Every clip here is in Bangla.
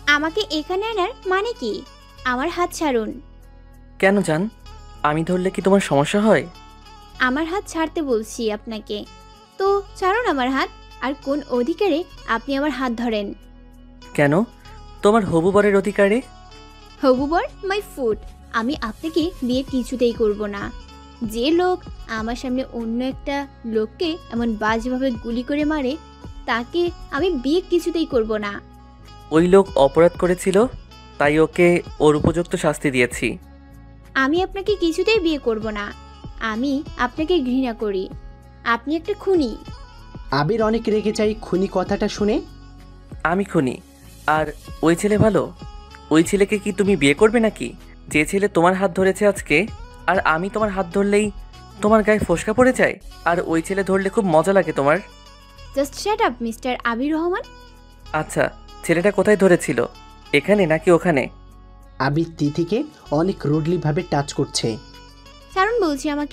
আমাকে এখানে আনার মানে কি? আমার হাত ছাড়ুন। কেন জান? আমি ধরলে কি তোমার সমস্যা হয়? আমার হাত ছাড়তে বলছি আপনাকে। তো ছাড়ুন আমার হাত। আর কোন অধিকারে আপনি আমার হাত ধরেন? কেন? তোমার হবু বরের অধিকারে। হবু বর মাই ফুট। আমি আপনাকে বিয়ে কিছুতেই করব না। যে লোক আমার সামনে অন্য একটা লোককে এমন বাজেভাবে গুলি করে মারে, তাকে আমি বিয়ে কিছুতেই করব না। ওই লোক অপরাধ করেছিল, তাই ওকে ওর উপযুক্ত শাস্তি দিয়েছি। আমি আপনাকে কিছুতেই বিয়ে করব না। আমি আপনাকে ঘৃণা করি। আপনি একটা খুনি। আবির অনেক রেগে যায় খুনি কথাটা শুনে। আমি খুনি? আর ওই ছেলে ভালো? ওই ছেলেকে কি তুমি বিয়ে করবে নাকি? যে ছেলে তোমার হাত ধরেছে আজকে, আর আমি তোমার হাত ধরলেই তোমার গায়ে ফোসকা পড়ে যায়, আর ওই ছেলে ধরলে খুব মজা লাগে তোমার। Just shut up mister Abir Rahman. আচ্ছা, ছেলেটা কোথায় ধরেছিল? এখানে নাকি ওখানে? আবির তিথিকে অনেক রুডলিভাবে টাচ করছে। ছাড়ুন বলছি আমাকে।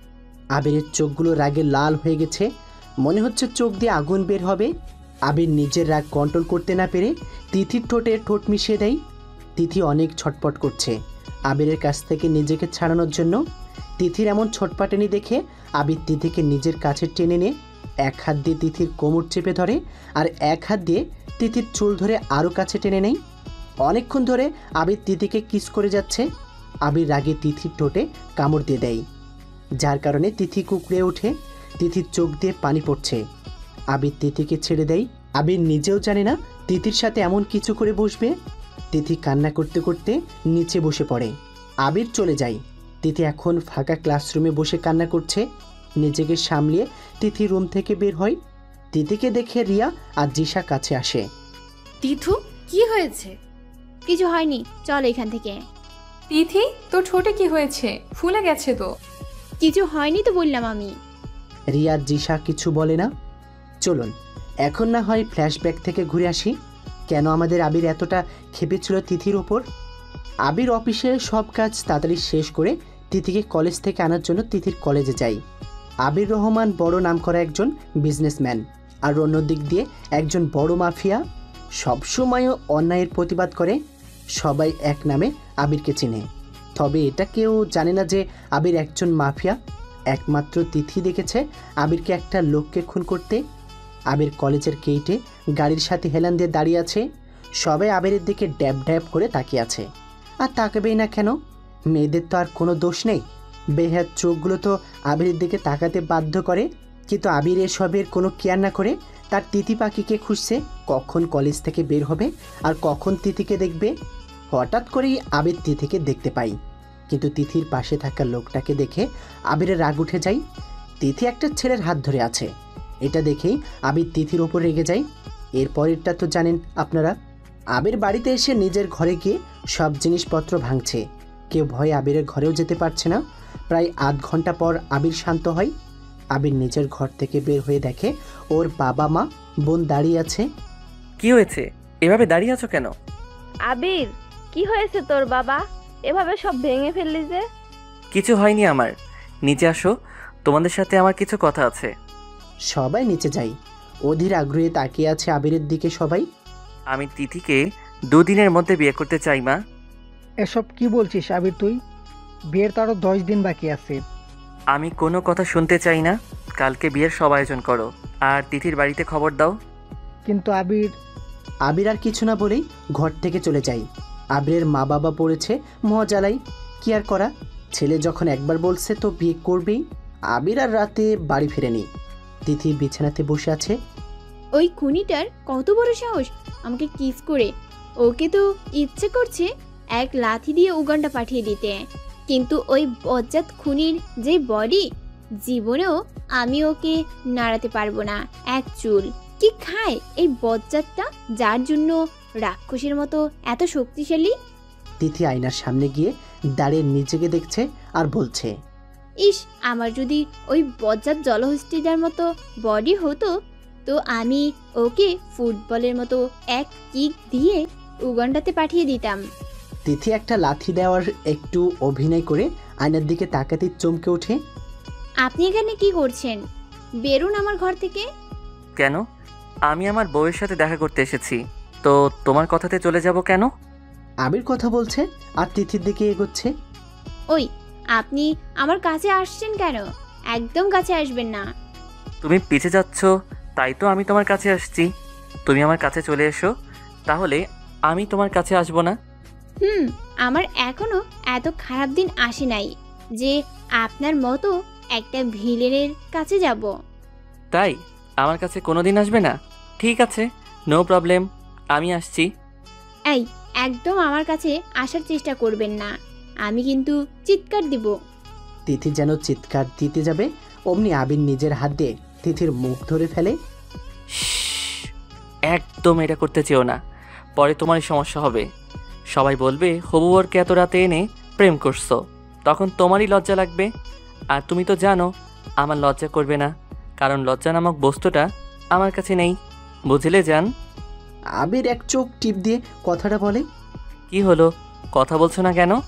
আবিরের চোখগুলো রাগে লাল হয়ে গেছে, মনে হচ্ছে চোখ দিয়ে আগুন বের হবে। আবির নিজের রাগ কন্ট্রোল করতে না পেরে তিথির ঠোঁটে ঠোঁট মিশিয়ে দেয়। তিথি অনেক ছটপট করছে আবিরের কাছ থেকে নিজেকে ছাড়ানোর জন্য। তিথির এমন ছটপটানি দেখে আবির তিথিকে নিজের কাছে টেনে নিয়ে এক হাত দিয়ে তিথির কোমর চেপে ধরে, আর এক হাত দিয়ে তিথির চুল ধরে আরও কাছে টেনে নেয়। অনেকক্ষণ ধরে আবির তিথিকে কিস করে যাচ্ছে। আবির রাগে তিথির ঠোঁটে কামড় দিয়ে দেয়, যার কারণে তিথি কুকড়ে ওঠে। তিথির চোখ দিয়ে পানি পড়ছে। আবির তিথিকে ছেড়ে দেয়। আবির নিজেও জানে না তিথির সাথে এমন কিছু করে বসবে। তিথি কান্না করতে করতে নিচে বসে পড়ে। আবির চলে যায়। তিথি এখন ফাঁকা ক্লাসরুমে বসে কান্না করছে। নিজেকে সামলিয়ে তিথি রুম থেকে বের হয়। তিথিকে দেখে রিয়া আর জিশা কাছে আসে। তিথু, কি হয়েছে? কিছু হয়নি, চল এখান থেকে। তিথি, তোর ঠোঁটে কি হয়েছে? ফুলে গেছে তো। কিছু হয়নি তো বললাম আমি। রিয়া আর জিশা কিছু বলে না। চলুন এখন না হয় ফ্ল্যাশব্যাক থেকে ঘুরে আসি, কেন আমাদের আবির এতটা খেপেছিল তিথির ওপর। আবির অফিসের সব কাজ তাড়াতাড়ি শেষ করে তিথিকে কলেজ থেকে আনার জন্য তিথির কলেজে যাই। আবির রহমান বড় নামকরা একজন বিজনেসম্যান, আর অন্য দিক দিয়ে একজন বড় মাফিয়া। সবসময়ও অন্যায়ের প্রতিবাদ করে। সবাই এক নামে আবিরকে চেনে, তবে এটা কেউ জানে না যে আবির একজন মাফিয়া। একমাত্র তিথি দেখেছে আবিরকে একটা লোককে খুন করতে। আবির কলেজের গেটে গাড়ির সাথে হেলান দিয়ে দাঁড়িয়ে আছে। সবাই আবিরের দিকে ড্যাব ড্যাব করে তাকিয়ে আছে। আর তাকাবেই না কেন? মেয়েদের তো আর কোনো দোষ নেই। বেহাত চোখগুলো তো আবিরের দিকে তাকাতে বাধ্য করে। কিন্তু আবির এসবের কোনো কেয়ার না করে তার তিথি পাখিকে খুঁজছে, কখন কলেজ থেকে বের হবে আর কখন তিথিকে দেখবে। হঠাৎ করেই আবির তিথিকে দেখতে পাই, কিন্তু তিথির পাশে থাকা লোকটাকে দেখে আবিরের রাগ উঠে যায়। তিথি একটা ছেলের হাত ধরে আছে, এটা দেখেই আবির তিথির ওপর রেগে যায়। এরপরেরটা তো জানেন আপনারা। আবির বাড়িতে এসে নিজের ঘরে গিয়ে সব জিনিসপত্র ভাঙছে। কেউ ভয়ে আবিরের ঘরেও যেতে পারছে না। প্রায় আধ ঘন্টা পর আবির শান্ত হয়। আবির নিজের ঘর থেকে বের হয়ে দেখে ওর বাবা মা বোন দাঁড়িয়ে আছে। কি হয়েছে? এভাবে দাঁড়িয়ে আছো কেন? আবির, কি হয়েছে তোর বাবা? এভাবে সব ভেঙে ফেললি যে? কিছু হয়নি আমার। নিচে আসো, তোমাদের সাথে আমার কিছু কথা আছে। সবাই নিচে যাই। অধীর আগ্রহে তাকিয়ে আছে আবিরের দিকে সবাই। আমি তিথিকে 2 দিনের মধ্যে বিয়ে করতে চাই মা। এসব কি বলছিস আবির তুই? বিয়ের তো আরো 10 দিন বাকি আছে। আমি কোনো কথা শুনতে চাই না। কালকে বিয়ের সব আয়োজন করো, আর তিথির বাড়িতে খবর দাও। কিন্তু আবির আবির আর কিছু না বলেই ঘর থেকে চলে যাই। আবিরের মা বাবা পড়েছে মহাজালাই। কি আর করা, ছেলে যখন একবার বলছে তো বিয়ে করবেই। আবির আর রাতে বাড়ি ফিরেনি। তিথি বিছানাতে বসে আছে। ওই খুনিটার কত বড় সাহস আমাকে কিস করে। ওকে তো ইচ্ছে করছে এক লাথি দিয়ে উগান্ডা পাঠিয়ে দিতে, কিন্তু ওই বজ্জাত খুনির যে বডি, জীবনেও আমি ওকে নাড়াতে পারবো না এক চুল। কি খায় এই বজ্জাতটা, যার জন্য রাক্ষসের মতো এত শক্তিশালী? তিথি আয়নার সামনে গিয়ে দাঁড়িয়ে নিজেকে দেখছে আর বলছে, ইস, আমার যদি ওই বজ্জাত জলহস্তিটার মতো বডি হতো, তো আমি ওকে ফুটবলের মতো এক কিক দিয়ে উগান্ডাতে পাঠিয়ে দিতাম। তিথি একটা লাথি দেওয়ার একটু অভিনয় করে আয়নার দিকে তাকাতে চমকে ওঠে। আপনি এখানে কি করছেন? বেরুন আমার ঘর থেকে। কেন? আমি আমার বউয়ের সাথে দেখা করতে এসেছি। তো তোমার কথাতে চলে যাব কেন? আবির কথা বলছে আর তিথির দিকে এগোচ্ছে। ওই, আপনি আমার কাছে আসছেন কেন? একদম কাছে আসবেন না। তুমি পিছে যাচ্ছ, তাই তো আমি তোমার কাছে আসছি। তুমি আমার কাছে চলে এসো, তাহলে আমি তোমার কাছে আসবো না। আমার এখনো এত খারাপ দিন আসে নাই যে আপনার মতো একটা ভিলেনের কাছে যাব। তাই আমার কাছে কোনো দিন আসবে না? ঠিক আছে, নো প্রবলেম, আমি আসছি। এই, একদম আমার কাছে আসার চেষ্টা করবেন না, আমি কিন্তু চিৎকার দিব। তিথি যেন চিৎকার দিতে যাবে, অমনি আবির নিজের হাত দিয়ে তিথির মুখ ধরে ফেলে। শ্শ্, একদম এটা করতে চেও না, পরে তোমারই সমস্যা হবে। সবাই বলবে হবু বরকে এত রাতে এনে প্রেম করছো, তখন তোমারই লজ্জা লাগবে। আর তুমি তো জানো আমার লজ্জা করবে না, কারণ লজ্জা নামক বস্তুটা আমার কাছে নেই। বুঝলে জান? আবির এক চোখ টিপ দিয়ে কথাটা বলে। কি হলো, কথা বলছো না কেন?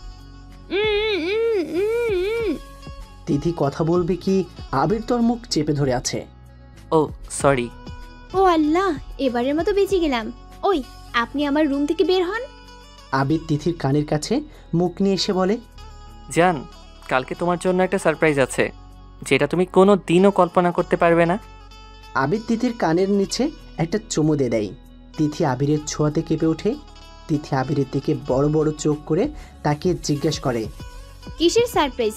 তিথি কথা বলবে কি, আবির তোর মুখ চেপে ধরে আছে। ও সরি। ও আল্লাহ, এবারের মতো বেঁচে গেলাম। ওই, আপনি আমার রুম থেকে বের হন। আবির তিথির কানের কাছে মুখ নিয়ে এসে বলে। জান, কালকে তোমার জন্য একটা সারপ্রাইজ আছে, যেটা তুমি কোনো দিনও কল্পনা করতে পারবে না। আবির তিথির কানের নিচে একটা চুমু দিয়ে দেয়। তিথি আবিরের ছোঁয়াতে কেঁপে ওঠে। তিথি আবিরের দিকে বড় বড় চোখ করে তাকিয়ে জিজ্ঞেস করে, কিসের সারপ্রাইজ?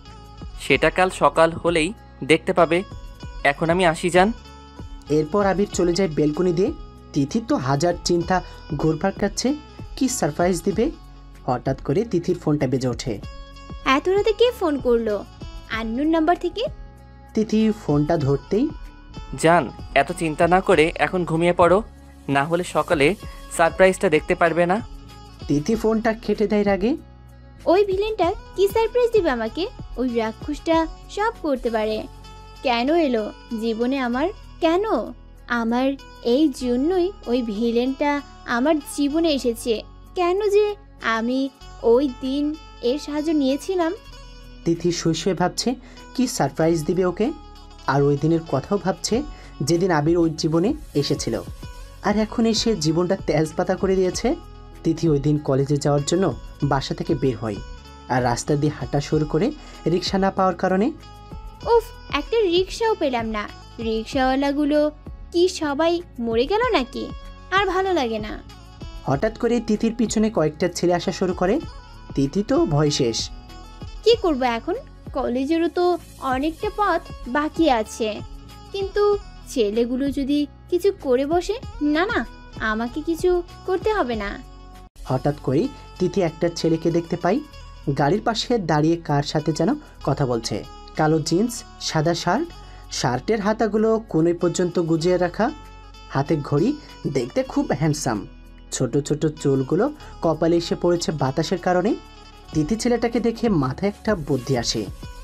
সেটা কাল সকাল হলেই দেখতে পাবে। এখন আমি আসি জান। এরপর আবির চলে যায় বেলকনি দিয়ে। তিথির তো হাজার চিন্তা ঘুরপাক খাচ্ছে, কি সারপ্রাইজ দিবে। হঠাৎ করে তিথির ফোনটা বেজে ওঠে। এত রাতে কে ফোন করলো? আননোন নাম্বার থেকে? তিথি ফোনটা ধরতেই, জান, এত চিন্তা না করে এখন ঘুমিয়ে পড়ো, না হলে সকালে সারপ্রাইজটা দেখতে পারবে না। তিথি ফোনটা কেটে দেয় রাগে। ওই ভিলেনটা কি সারপ্রাইজ দিবে আমাকে? ওই রাক্ষসটা সব করতে পারে। কেন এলো জীবনে আমার? কেন? আমার এই জন্যই ওই ভিলেনটা আমার জীবনে এসেছে। কেন যে আমি ওই দিন এর সাহায্য নিয়েছিলাম? তিথি শুয়ে শুয়ে ভাবছে কি সারপ্রাইজ দিবে ওকে। আর ওই দিনের কথাও ভাবছে, যেদিন আবির ওই জীবনে এসেছিল, আর এখন এসে জীবনটা তেজপাতা করে দিয়েছে। তিথি ওই দিন কলেজে যাওয়ার জন্য বাসা থেকে বের হয়, আর রাস্তা দিয়ে হাঁটা শুরু করে রিক্সা না পাওয়ার কারণে। উফ, একটা রিক্সাও পেলাম না। রিক্সাওয়ালাগুলো কি সবাই মরে গেল নাকি? আর ভালো লাগে না। হঠাৎ করে তিথির পিছনে কয়েকটা ছেলে আসা শুরু করে। তিথি তো ভয় শেষ। কি করব এখন? কলেজেরও তো অনেকটা পথ বাকি আছে। কিন্তু ছেলেগুলো যদি কিছু করে বসে? না না, আমাকে কিছু করতে হবে না। হঠাৎ করেই তিথি একটা ছেলেকে দেখতে পাই, গাড়ির পাশে দাঁড়িয়ে কার সাথে যেন কথা বলছে। কালো জিন্স, সাদা শার্ট, শার্টের হাতাগুলো কোণে পর্যন্ত গুজিয়ে রাখা, হাতে ঘড়ি, দেখতে খুব হ্যান্ডসাম। ছোট ছোট চুলগুলো কপালে এসে পড়েছে বাতাসের কারণে। তিথি ছেলেটাকে দেখে মাথায় একটা বুদ্ধি আসে।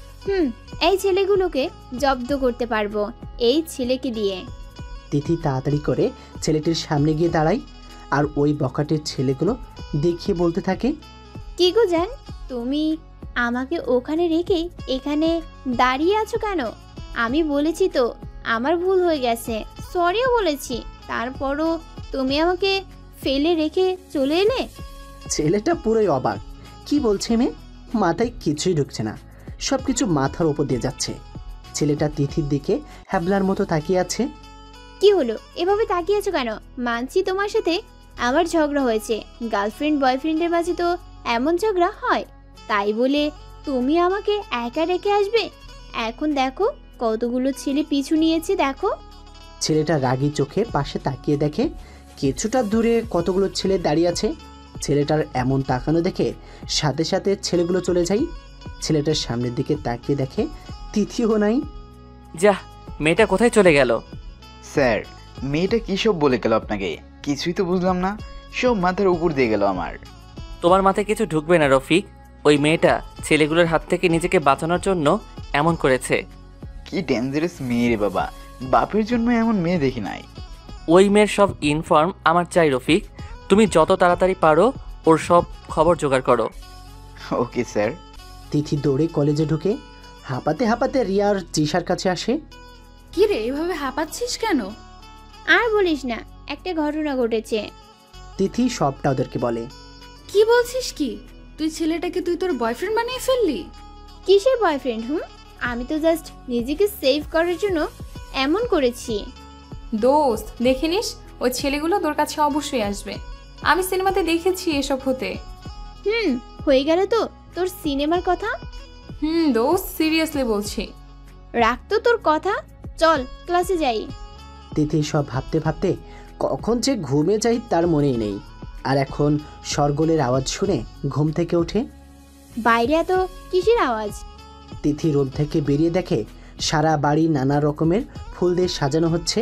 এই ছেলেগুলোকে জব্দ করতে পারবো এই ছেলেকে দিয়ে। তিথি তাড়াতাড়ি করে ছেলেটির সামনে গিয়ে দাঁড়ায়, আর ওই বখাটের ছেলেগুলো দেখিয়ে বলতে থাকে, কি গো জান, তুমি আমাকে ওখানে রেখে এখানে দাঁড়িয়ে আছো কেন? আমি বলেছি তো আমার ভুল হয়ে গেছে, সরিও বলেছি, তারপরও তুমি আমাকে ফেলে রেখে চলে এলে। ছেলেটা পুরোই অবাক। কি বলছে মেয়ে? মাথায় কিছুই ঢুকছে না, সব কিছু মাথার ওপর দিয়ে যাচ্ছে। ছেলেটা তিথির দিকে হ্যাবলার মতো তাকিয়ে আছে। কি হলো, এভাবে তাকিয়ে আছো কেন? মানছি তোমার সাথে আমার ঝগড়া হয়েছে, গার্লফ্রেন্ড বয়ফ্রেন্ডের মাঝে তো এমন ঝগড়া হয়, তাই বলে তুমি আমাকে একা রেখে আসবে? এখন দেখো কতগুলো ছেলে পিছু নিয়েছে, দেখো। ছেলেটা রাগী চোখে পাশে তাকিয়ে দেখে কিছুটা দূরে কতগুলো ছেলে দাঁড়িয়ে আছে। ছেলেটার এমন তাকানো দেখে সাথে সাথে ছেলেগুলো চলে যায়। ছেলেটার সামনের দিকে তাকিয়ে দেখে তিথিও নাই। যা, মেয়েটা কোথায় চলে গেল? স্যার, মেয়েটা কী সব বলে গেল আপনাকে? কিছুই তো বুঝলাম না, সব মাথার উপর দিয়ে গেল আমার। তোমার মাথায় কিছু ঢুকবে না রফিক। ওই মেয়েটা ছেলেগুলোর হাত থেকে নিজেকে বাঁচানোর জন্য এমন করেছে। কি ডেঞ্জারাস মেয়ে রে বাবা, বাপের জন্য এমন মেয়ে দেখি নাই। ওই মেয়ের সব ইনফর্ম আমার চাই রফিক। তুমি যত তাড়াতাড়ি পারো ওর সব খবর জোগাড় করো। Okay sir. তিথি দৌড়ে কলেজে ঢুকে হাঁপাতে হাঁপাতে রিয়ার জিসার কাছে আসে। কি রে, এভাবে হাঁপাচ্ছিস কেন? আর বলিস না, একটা ঘটনা ঘটেছে। তিথি সবটা ওদেরকে বলে। কি বলছিস কি? তুই ছেলেটাকে তোর বয়ফ্রেন্ড বানিয়ে ফেললি? কিসের বয়ফ্রেন্ড? আমি তো জাস্ট নিজেকে সেভ করার জন্য এমন করেছি। দোস্ত দেখে নিস, ওই ছেলেগুলো তোর কাছে অবশ্যই আসবে। আমি সিনেমাতে দেখেছি এসব হতে। হয়ে গেল তো তোর সিনেমার কথা। দোস্ত সিরিয়াসলি বলছি। রাখ তো তোর কথা, চল ক্লাসে যাই। তিথি সব ভাবতে ভাবতে কখন যে ঘুমে যায় তার মনেই নেই। আর এখন শরগোলের আওয়াজ শুনে ঘুম থেকে ওঠে। বাইরে এত কিসের আওয়াজ? তিথি রুম থেকে বেরিয়ে দেখে সারা বাড়ি নানা রকমের ফুল দিয়ে সাজানো হচ্ছে।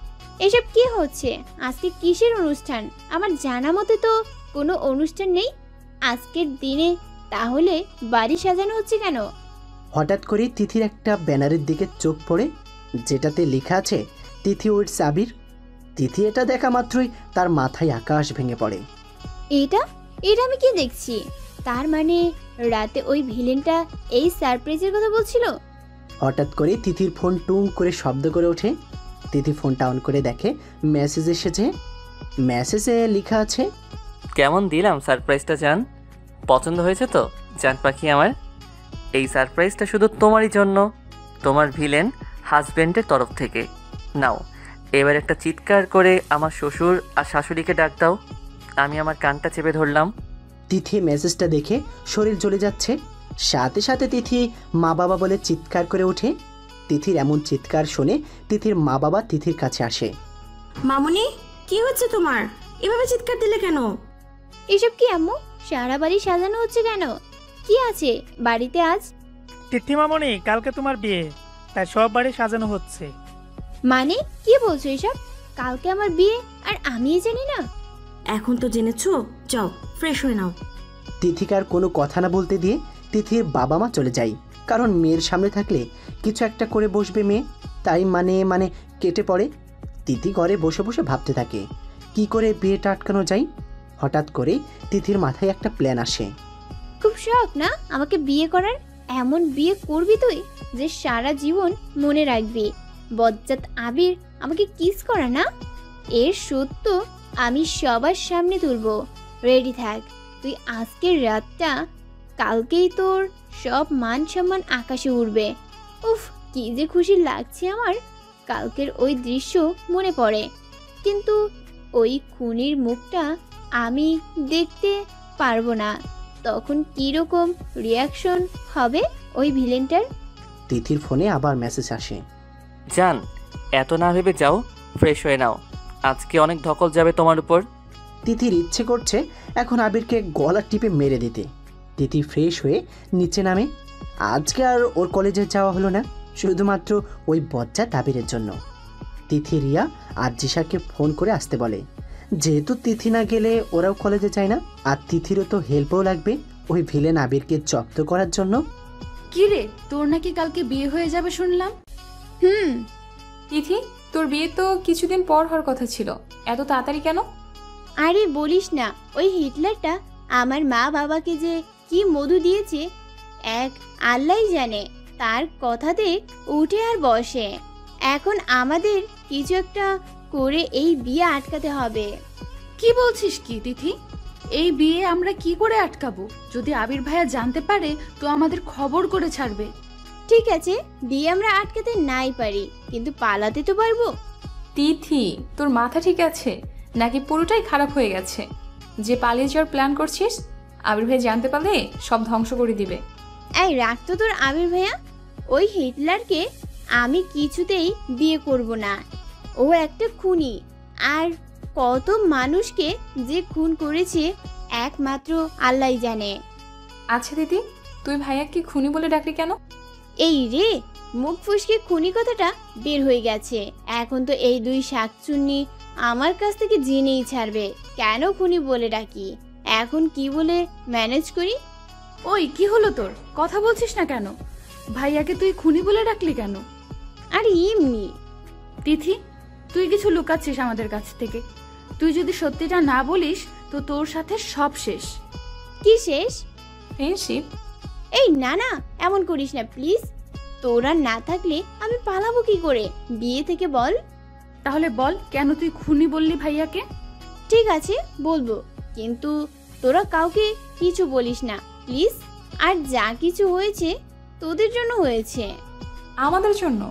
এসব কি হচ্ছে? আজকে কিসের অনুষ্ঠান? আমার জানা মতে তো কোনো অনুষ্ঠান নেই আজকের দিনে, তাহলে বাড়ি সাজানো হচ্ছে কেন? হঠাৎ করে তিথির একটা ব্যানারের দিকে চোখ পড়ে, যেটাতে লেখা আছে তিথি উইথ আবির। তিথি এটা দেখা মাত্রই তার মাথায় আকাশ ভেঙে পড়ে। এটা এটা আমি কি দেখছি? তার মানে রাতে ওই ভিলেনটা এই সারপ্রাইজের কথা বলছিল। হঠাৎ করে তিথির ফোন টুং করে শব্দ করে ওঠে। তিথি ফোনটা অন করে দেখে মেসেজ এসেছে। মেসেজে লেখা আছে, কেমন দিলাম সারপ্রাইজটা জান? পছন্দ হয়েছে তো জান পাখি আমার? এই সারপ্রাইজটা শুধু তোমারই জন্য, তোমার ভিলেন হাজব্যান্ডের তরফ থেকে। নাও এবার একটা চিৎকার করে আমার শ্বশুর আর শাশুড়িকে ডাক দাও। আমি আমার কানটা চেপে ধরলাম। তিথি মেসেজটা দেখে শরীর জ্বলে যাচ্ছে। সাথে সাথে তিথি মা বাবা বলে চিৎকার করে ওঠে। তিথির এমন চিৎকার শুনে তিথির মা বাবা তিথির কাছে আসে। মামুনি, কি হচ্ছে তোমার? এভাবে চিৎকার দিলে কেন? এসব কি আম্মু? সারা বাড়ি সাজানো হচ্ছে কেন? কি আছে বাড়িতে আজ? তিথি মামনি, কালকে তোমার বিয়ে, তাই সব বাড়ি সাজানো হচ্ছে। মানে কি বলছো এসব? কালকে আমার বিয়ে আর আমি জানি না? এখন তো জেনেছো, যাও ফ্রেশ হয়ে নাও। তিথিকার কোনো কথা না বলতে দিয়ে তিথির বাবা মা চলে যায়। কারণ মেয়ের সামনে থাকলে কিছু একটা করে বসবে মেয়ে, তাই মানে কেটে পড়ে। তিথি ঘরে বসে বসে ভাবতে থাকে কি করে বিয়েটা আটকানো যায়। হঠাৎ করে তিথির মাথায় একটা প্ল্যান আসে। খুব শখ না আমাকে বিয়ে করার? এমন বিয়ে করবি তুই যে সারা জীবন মনে রাখবি। বজ্জাত আবির আমাকে কিস করা না, এর সত্য আমি সবার সামনে তুলবো। রেডি থাক তুই। আজকের রাতটা, কালকেই তোর সব মান সম্মান আকাশে উঠবে। উফ, কি যে খুশি লাগছে আমার। কালকের ওই দৃশ্য মনে পড়ে, কিন্তু ওই খুনির মুখটা আমি দেখতে পারবো না। তখন কীরকম রিয়াকশন হবে ওই ভিলেনটার? তিথির ফোনে আবার মেসেজ আসে। জান এত না ভেবে যাও, ফ্রেশ হয়ে নাও, আজকে অনেক ধকল যাবে তোমার উপর। তিথির ইচ্ছে করছে এখন আবিরকে গলা টিপে মেরে দিতে। তিথি ফ্রেশ হয়ে নিচে নামে। আজকে আর ওর কলেজে যাওয়া হলো না, শুধুমাত্র ওই বজ্জাত আবিরের জন্য। তিথি রিয়া আর জিশাকে ফোন করে আসতে বলে। যেহেতু তিথি না গেলে ওরাও কলেজে যায় না, আর তিথিরও তো হেল্পও লাগবে ওই ভিলেন আবিরকে জব্দ করার জন্য। কি রে, তোর নাকি কালকে বিয়ে হয়ে যাবে শুনলাম? তিথি, তোর বিয়ে তো কিছুদিন পর হওয়ার কথা ছিল, এত তাড়াতাড়ি কেন? আরে বলিস না, ওই হিটলারটা আমার মা বাবাকে যে কি মধু দিয়েছে এক আল্লাহই জানে। তার কথাতে উঠে আর বসে। এখন আমাদের কিছু একটা করে এই বিয়ে আটকাতে হবে। কি বলছিস কি তিথি? এই বিয়ে আমরা কি করে আটকাবো? যদি আবির ভাইয়া জানতে পারে তো আমাদের খবর করে ছাড়বে। ঠিক আছে, বিয়ে আমরা আটকাতে নাই পারি, কিন্তু পালাতে তো পারবো। তিথি, তোর মাথা ঠিক আছে নাকি পুরোটাই খারাপ হয়ে গেছে? যে পালিয়ে যাওয়ার প্ল্যান করছিস, আবির ভাই জানতে পারলে সব ধ্বংস করে দিবে। এই রাখ তো তোর আবির ভাইয়া। ওই হিটলারকে আমি কিছুতেই বিয়ে করব না। ও একটা খুনি, আর কত মানুষকে যে খুন করেছে একমাত্র আল্লাহই জানে। আচ্ছা দিদি, তুই ভাইয়াকে খুনি বলে ডাকলি কেন? এই রে, মুখ ফুসকে খুনি কথাটা বের হয়ে গেছে। এখন তো এই দুই শাকচুন্নি আমার কাছ থেকে জেনেই ছাড়বে কেন খুনি বলে ডাকি। এখন কি বলে ম্যানেজ করি? ওই কি হলো তোর? কথা বলছিস না কেন? ভাইয়াকে তুই খুনি বলে ডাকলি কেন? আরে এমনি। তিথি, তুই কিছু লুকাচ্ছিস আমাদের কাছ থেকে। তুই যদি সত্যিটা না বলিস তো তোর সাথে সব শেষ। কি শেষ? ফ্রেন্ডশিপ। এই না না, এমন করিস না প্লিজ। তোরা না থাকলে আমি পালাবো কি করে বিয়ে থেকে বল? তাহলে বল, কেন তুই খুনি বললি ভাইয়াকে? ঠিক আছে বলবো, কিন্তু তোরা কাউকে কিছু বলিস না প্লিজ। আর যা কিছু হয়েছে তোদের জন্য হয়েছে। আমাদের জন্য?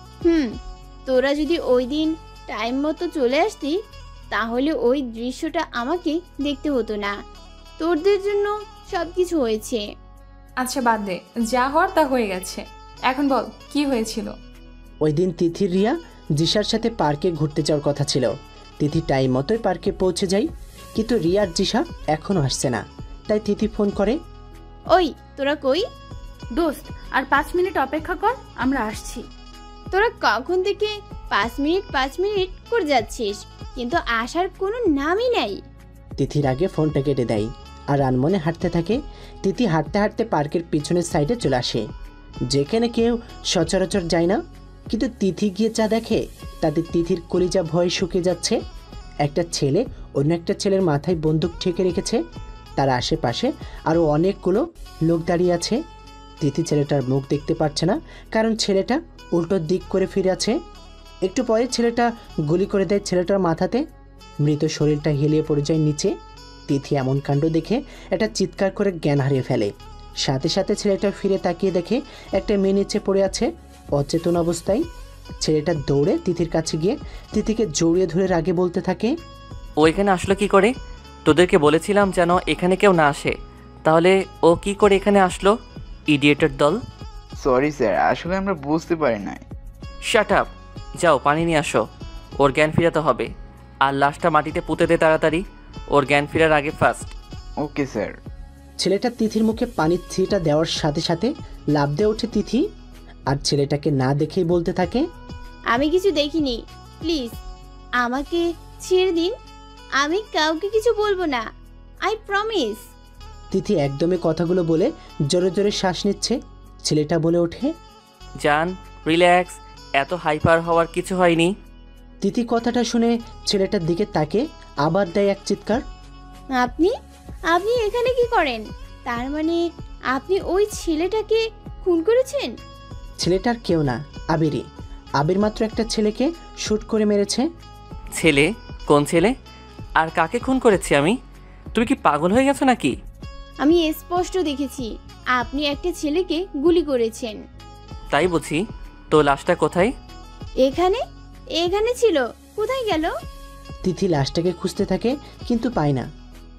তোরা যদি ওই দিন টাইম মতো চলে আসতি তাহলে ওই দৃশ্যটা আমাকে দেখতে হতো না। তোদের জন্য সব কিছু হয়েছে। আচ্ছা বাদ দে, যা হওয়ার তা হয়ে গেছে। এখন বল কি হয়েছিল? ওই দিন তিথির রিয়া জিসার সাথে পার্কে ঘুরতে যাওয়ার কথা ছিল। তিথি টাইম মতোই পার্কে পৌঁছে যায়, কিন্তু রিয়ার জিসা এখনও আসছে না। তাই তিথি ফোন করে, ওই তোরা কই? দোস্ত আর 5 মিনিট অপেক্ষা কর, আমরা আসছি। তোরা কখন থেকে 5 মিনিট করে যাচ্ছিস, কিন্তু আসার কোনো নামই নাই। তিথির আগে ফোনটা কেটে দেয় আর আনমনে হাঁটতে থাকে। তিথি হাঁটতে হাঁটতে পার্কের পিছনের সাইডে চলে আসে, যেখানে কেউ সচরাচর যায় না। কিন্তু তিথি গিয়ে যা দেখে তাতে তিথির কলিজা ভয়ে শুকিয়ে যাচ্ছে। একটা ছেলে অন্য একটা ছেলের মাথায় বন্দুক ঠেকে রেখেছে। তার আশেপাশে আরও অনেকগুলো লোক দাঁড়িয়ে আছে। তিথি ছেলেটার মুখ দেখতে পাচ্ছে না, কারণ ছেলেটা উল্টো দিক করে ফিরে আছে। একটু পরে ছেলেটা গুলি করে দেয় ছেলেটার মাথাতে। মৃত শরীরটা হেলিয়ে পড়ে যায় নিচে। তিথি এমন কাণ্ড দেখে একটা চিৎকার করে জ্ঞান হারিয়ে ফেলে। সাথে সাথে ছেলেটা ফিরে তাকিয়ে দেখে একটা মেয়ে নিচে পড়ে আছে অচেতন অবস্থায়। ছেলেটা দৌড়ে তিথির কাছে গিয়ে তিথিকে জড়িয়ে ধরে রাগে বলতে থাকে, ও এখানে আসলো কি করে? তোদেরকে বলেছিলাম যেন এখানে কেউ না আসে, তাহলে ও কি করে এখানে আসলো? ইডিয়েটের দল। সরি স্যার, আসলে আমরা বুঝতে পারি নাই। শাট আপ, যাও পানি নিয়ে আসো, ওর জ্ঞান ফিরাতে হবে। আর লাশটা মাটিতে পুঁতে দে তাড়াতাড়ি, ওর জ্ঞান ফেরার আগে ফার্স্ট। Okay sir. ছেলেটা তিথির মুখে পানির ছিটা দেওয়ার সাথে সাথে লাফ দিয়ে ওঠে তিথি, আর ছেলেটাকে না দেখেই বলতে থাকে, আমি কিছু দেখিনি, প্লিজ আমাকে ছেড়ে দিন, আমি কাউকে কিছু বলবো না, আই প্রমিস। তিথি একদমই কথাগুলো বলে জোরে জোরে শ্বাস নিচ্ছে। ছেলেটা বলে ওঠে, জান রিল্যাক্স, এত হাইপার হওয়ার কিছু হয়নি। তিথি কথাটা শুনে ছেলেটার দিকে তাকে আবার দেয় এক চিৎকার। আপনি আপনি এখানে কি করেন? তার মানে আপনি ওই ছেলেটাকে খুন করেছেন? ছেলেটার কেউ না, আবিরই। আবির মাত্র একটা ছেলেকে শুট করে মেরেছে। ছেলে? কোন ছেলে? আর কাকে খুন করেছি আমি? তুমি কি পাগল হয়ে গেছো নাকি? আমি স্পষ্ট দেখেছি আপনি একটা ছেলেকে গুলি করেছেন। তাই বুঝি? তো লাশটা কোথায়? এখানে এখানে ছিল, কোথায় গেল? তিথি লাশটাকে খুঁজতে থাকে কিন্তু পায় না।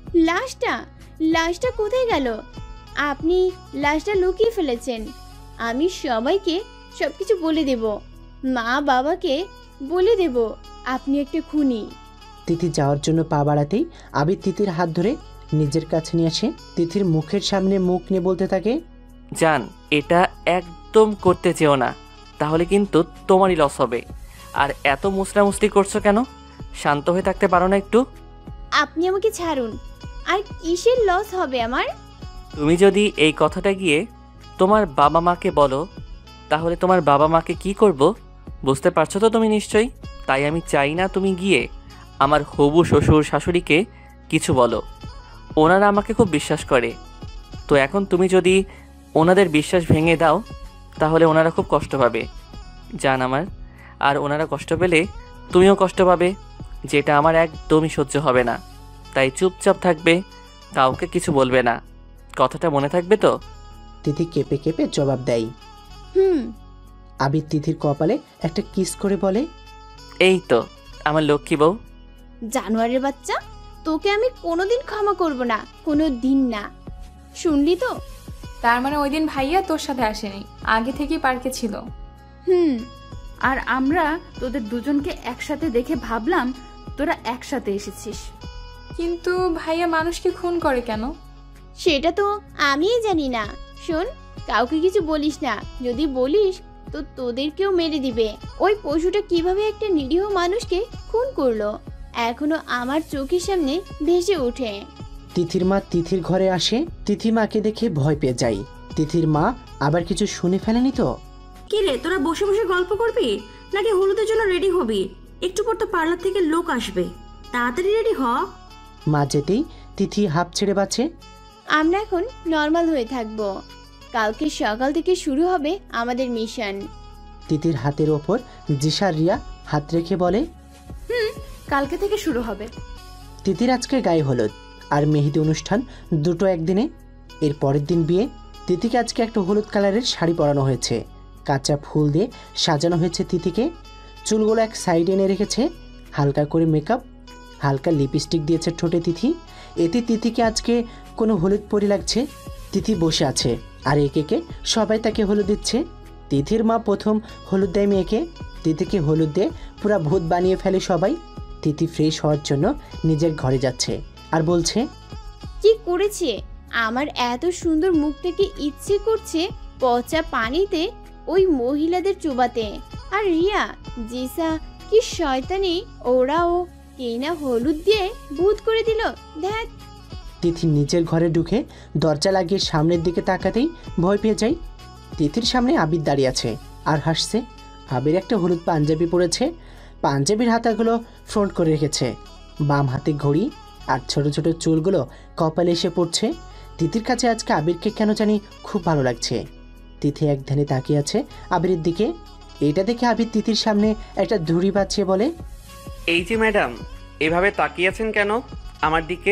লাশটা কোথায় গেল? আপনি লাশটা লুকিয়ে ফেলেছেন। আমি সবাইকে সবকিছু বলে দেব, মা বাবাকে বলে দেব আপনি একটা খুনি। তিথি যাওয়ার জন্য পা বাড়াতেই আবির তিথির হাত ধরে নিজের কাছে নিয়ে আসে। তিথির মুখের সামনে মুখ নিয়ে বলতে থাকে, জান এটা একদম করতে চেও না, তাহলে কিন্তু তোমারই লস হবে। আর এত মুসরামুসরি করছো কেন? শান্ত হয়ে থাকতে পারো না একটু? আপনি আমাকে ছাড়ুন। আর কিসের লস হবে আমার? তুমি যদি এই কথাটা গিয়ে তোমার বাবা মাকে বলো, তাহলে তোমার বাবা মাকে কি করব বুঝতে পারছো তো তুমি নিশ্চয়ই। তাই আমি চাই না তুমি গিয়ে আমার হবু শ্বশুর শাশুড়িকে কিছু বলো। ওনারা আমাকে খুব বিশ্বাস করে। তো এখন তুমি যদি ওনাদের বিশ্বাস ভেঙে দাও তাহলে ওনারা খুব কষ্ট পাবে জান আমার। আর ওনারা কষ্ট পেলে তুমিও কষ্ট পাবে, যেটা আমার একদমই সহ্য হবে না। তাই চুপচাপ থাকবে, কাউকে কিছু বলবে না। কথাটা মনে থাকবে তো? তিথি কেঁপে কেঁপে জবাব দেয়, আবির তিথির কপালে একটা কিস করে বলে, এই তো আমার লক্ষ্মী বউ। জানোয়ারের বাচ্চা, তোকে আমি কোনোদিন ক্ষমা করব না, কোনো দিন না, শুনলি তো? তার মানে ওই দিন ভাইয়া তোর সাথে আসেনি, আগে থেকেই পার্কে ছিল। আর আমরা তোদের দুজনকে একসাথে দেখে ভাবলাম তোরা একসাথে এসেছিস। কিন্তু ভাইয়া মানুষকে খুন করে কেন? সেটা তো আমিই জানি না। শোন, কাউকে কিছু বলিস না, যদি বলিস তো তোদেরকেও মেরে দিবে। ওই পশুটা কিভাবে একটা নিরীহ মানুষকে খুন করলো এখনো আমার চোখের সামনে ভেসে ওঠে। তিথির মা তিথির ঘরে আসে। তিথি মাকে দেখে ভয় পেয়ে যায়। তিথির মা আবার কিছু শুনে ফেলেনি তো? কি রে, তোরা বসে বসে গল্প করবি নাকি হলুদের জন্য রেডি হবি? একটু পর তো পার্লার থেকে লোক আসবে, তাড়াতাড়ি রেডি হ। মা যেতেই তিথি হাঁপ ছেড়ে বাঁচে। আমরা এখন নর্মাল হয়ে থাকবো, কালকে সকাল থেকে শুরু হবে আমাদের মিশন। তিথির হাতের ওপর জিসার রিয়া হাত রেখে বলে, কালকে থেকে শুরু হবে। তিথির আজকে গায়ে হলুদ আর মেহেদি অনুষ্ঠান দুটো একদিনে। এর পরের দিন বিয়ে। তিথিকে আজকে একটা হলুদ কালারের শাড়ি পরানো হয়েছে, কাঁচা ফুল দিয়ে সাজানো হয়েছে তিথিকে। চুলগুলো এক সাইডে এনে রেখেছে, হালকা করে মেকআপ, হালকা লিপস্টিক দিয়েছে ঠোঁটে তিথি। এতে তিথিকে আজকে কোনো হলুদ পরি লাগছে। তিথি বসে আছে আর একে সবাই তাকে হলুদ দিচ্ছে। তিথির মা প্রথম হলুদ দেয় মেয়েকে, তিথিকে হলুদ দিয়ে পুরা ভূত বানিয়ে ফেলে সবাই। তিথি ফ্রেশ হওয়ার জন্য নিজের ঘরে যাচ্ছে আর বলছে, কি করেছে? আমার এত সুন্দর মুখটাকে ইচ্ছে করছে পচা পানিতে ওই মহিলাদের চুবাতে। আর রিয়া, জিসা, কি শয়তানি, ওরাও কেনা হলুদ দিয়ে ভূত করে দিল। দেখ। তিথি নিজের ঘরে ঢুকে দরজা লাগিয়ে সামনের দিকে তাকাতেই ভয় পেয়ে যায়। তিথির সামনে আবির দাঁড়িয়ে আছে আর হাসছে। আবির একটা হলুদ পাঞ্জাবি পরেছে, পাঞ্জাবির হাতাগুলো ফ্রন্ট করে রেখেছে, বাম হাতে ঘড়ি আর ছোট ছোট চুলগুলো কপালে এসে পড়ছে। তিথির কাছে আজকে আবিরকে কেন জানি খুব ভালো লাগছে। তিথি এক ধ্যানে তাকিয়ে আছে আবিরের দিকে। এটা দেখে আবির তিথির সামনে একটা ধুড়ি বাঁচিয়ে বলে, এই যে ম্যাডাম, এভাবে তাকিয়েছেন কেন আমার দিকে?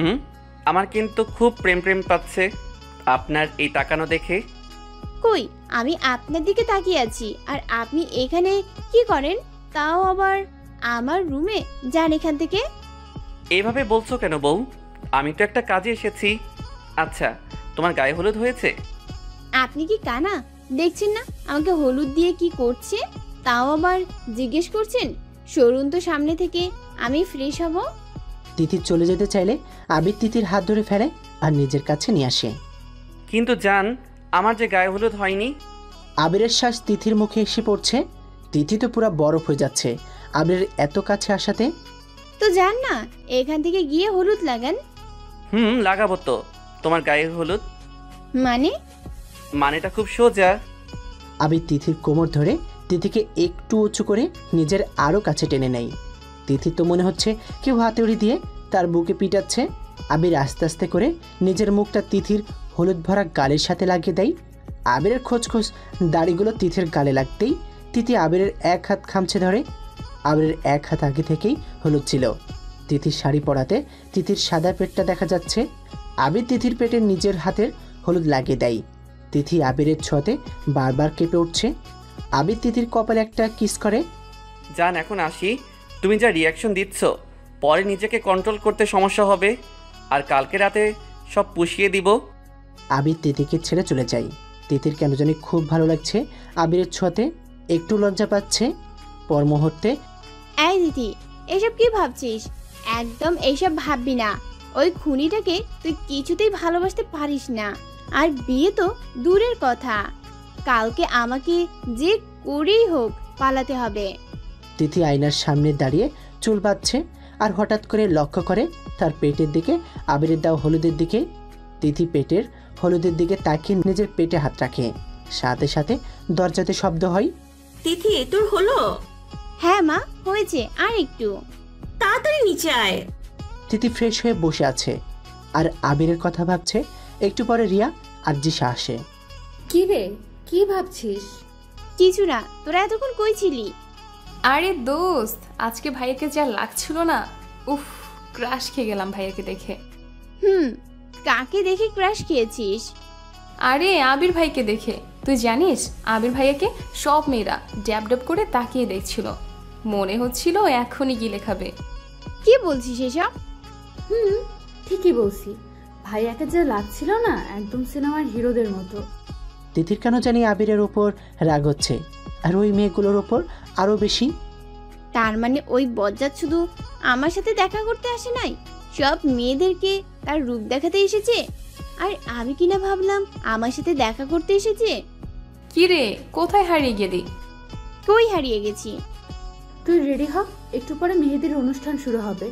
আমার কিন্তু খুব প্রেম প্রেম পাচ্ছে আপনার এই তাকানো দেখে। কই, আমি আপনার দিকে তাকিয়ে আছি আর আপনি এখানে কি করেন? তাও আবার আমার রুমে। যান এখান থেকে। এভাবে বলছো কেন বউ? আমি তো একটা কাজে এসেছি। আচ্ছা, তোমার গায়ে হলুদ হয়েছে? আপনি কি কানা? দেখছেন না আমাকে হলুদ দিয়ে কি করছে? তাও আবার জিজ্ঞেস করছেন? সরুন তো সামনে থেকে, আমি ফ্রেশ হব। তিথি চলে যেতে চাইলে আবির তিথির হাত ধরে ফেলে আর নিজের কাছে নিয়ে আসে। কিন্তু জান, আমার যে গায়ে হলুদ হয়নি। আবিরের শ্বাস তিথির মুখে এসে পড়ছে। তিথি তো পুরো বরফ হয়ে যাচ্ছে আবিরের এত কাছে আসাতে। তো যান না, এখান থেকে গিয়ে হলুদ লাগান। লাগাবো তো। তোমার গায়ে হলুদ মানেটা খুব সোজা। আবির তিথির কোমর ধরে তিথিকে একটু উঁচু করে নিজের আরও কাছে টেনে নেয়। তিথির তো মনে হচ্ছে কেউ হাতুড়ি দিয়ে তার বুকে পিটাচ্ছে। আবির আস্তে আস্তে করে নিজের মুখটা তিথির হলুদ ভরা গালের সাথে লাগিয়ে দেয়। আবিরের খোঁজ দাড়িগুলো তিথির গালে লাগতেই তিথি আবিরের এক হাত খামছে ধরে। আবিরের এক হাত আগে থেকেই হলুদ ছিল। তিথির শাড়ি পরাতে তিথির সাদা পেটটা দেখা যাচ্ছে। আবির তিথির পেটে নিজের হাতের হলুদ লাগিয়ে দেয়। তিথি আবিরের ছোঁয়াতে বারবার কেঁপে উঠছে। আবির তিথির কপালে একটা কিস করে। জান, এখন আসি। তুমি যা রিয়াকশন দিচ্ছ, পরে নিজেকে কন্ট্রোল করতে সমস্যা হবে। আর কালকে রাতে সব পুষিয়ে দিব। আবির তিথিকে ছেড়ে চলে যায়। তিথির কেন জানি খুব ভালো লাগছে আবিরের ছোঁয়াতে, একটু লজ্জা পাচ্ছে। পর মুহূর্তে, এই দিদি, এসব কি ভাবছিস? একদম এইসব ভাববি না। ওই খুনিটাকে তুই কিছুতেই ভালোবাসতে পারিস না। আর বিয়ে তো দূরের কথা, কালকে আমাকে যে করেই হোক পালাতে হবে। তিথি আয়নার সামনে দাঁড়িয়ে চুল বাঁধছে আর হঠাৎ করে লক্ষ্য করে তার পেটের দিকে আবিরের দেওয়া হলুদের দিকে। তিথি পেটের হলুদের দিকে তাকিয়ে নিজের পেটে হাত রাখে। সাথে সাথে দরজাতে শব্দ হয়। তিথি, তোর হলো? হ্যাঁ মা, হয়েছে, আর একটু। তাড়াতাড়ি নিচে আয়। তিথি ফ্রেশ হয়ে বসে আছে আর আবিরের কথা ভাবছে। একটু পরে রিয়া আর জিসা আসে। কি রে, কি ভাবছিস? কিছু না, তোরা এতক্ষণ কই ছিলি? আরে দোস্ত, আজকে ভাইয়াকে যা লাগছিল না, উফ, ক্রাশ খেয়ে গেলাম ভাইয়াকে দেখে। কাকে দেখে ক্রাশ খেয়েছিস? আরে আবির ভাইকে দেখে। তুই জানিস, আবির ভাইয়াকে সব মেয়েরা ড্যাব ড্যাব করে তাকিয়ে দেখছিল। মনে হচ্ছিল এখনই গিলে খাবে। কি বলছিস এসব? ঠিকই বলছি। ভাইয়াকে যা লাগছিল না, একদম সিনেমার হিরোদের মতো। তিথির কেন জানি আবিরের ওপর রাগ হচ্ছে, আর ওই মেয়েগুলোর ওপর আরো বেশি। তার মানে ওই বজ্জাত শুধু আমার সাথে দেখা করতে আসে নাই, সব মেয়েদেরকে তার রূপ দেখাতে এসেছে। আর আমি কিনা ভাবলাম আমার সাথে দেখা করতে এসেছে। কি রে, কোথায় হারিয়ে গেলি? কই হারিয়ে গেছি? তুই রেডি হ, একটু পরে মেহেদির অনুষ্ঠান শুরু হবে।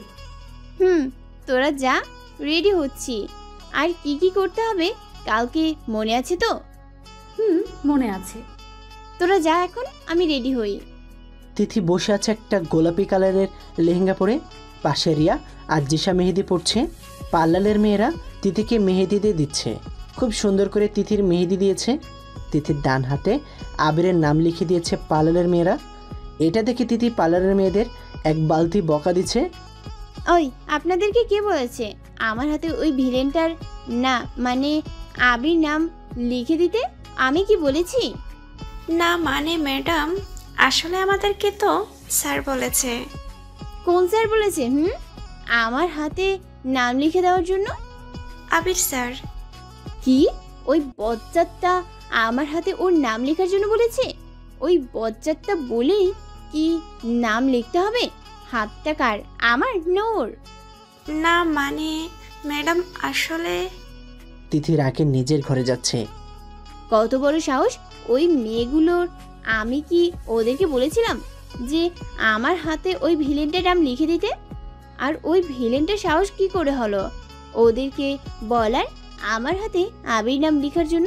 তোরা যা, রেডি হচ্ছি। আর কি কি করতে হবে কালকে মনে আছে তো? মনে আছে। তোরা যা এখন, আমি রেডি হই। তিথি বসে আছে একটা গোলাপি কালারের লেহেঙ্গা পরে। পাশে রিয়া আর জিসা মেহেদি পড়ছে। পার্লারের মেয়েরা তিথিকে মেহেদি দিয়ে দিচ্ছে। খুব সুন্দর করে তিথির মেহেদি দিয়েছে। তিথির ডান হাতে আবিরের নাম লিখে দিয়েছে পার্লারের মেয়েরা। এটা দেখে তিথি পার্লারের মেয়েদের এক বালতি বকা দিচ্ছে। ওই আপনাদেরকে কে বলেছে আমার হাতে ওই ভিলেনটার না মানে আবির নাম লিখে দিতে? আমি কি বলেছি? না মানে ম্যাডাম, আসলে আমাদেরকে তো স্যার বলেছে। কোন স্যার বলেছে? আমার হাতে নাম লিখে দেওয়ার জন্য? আবির স্যার। কি? ওই বজ্জাতটা আমার হাতে ওর নাম লেখার জন্য বলেছে? ওই বজ্জাতটা বলেই কি নাম লিখতে হবে? হাতটা কার, আমার নোর? না মানে ম্যাডাম আসলে। তিথি রাগে নিজের ঘরে যাচ্ছে। কত বড় সাহস ওই মেয়েগুলোর! আমি কি ওদেরকে বলেছিলাম যে আমার হাতে ওই ভিলেনটার নাম লিখে দিতে? আর ওই ভিলেনটার সাহস কি করে হলো ওদেরকে বলার আমার হাতে আবির নাম লেখার জন্য?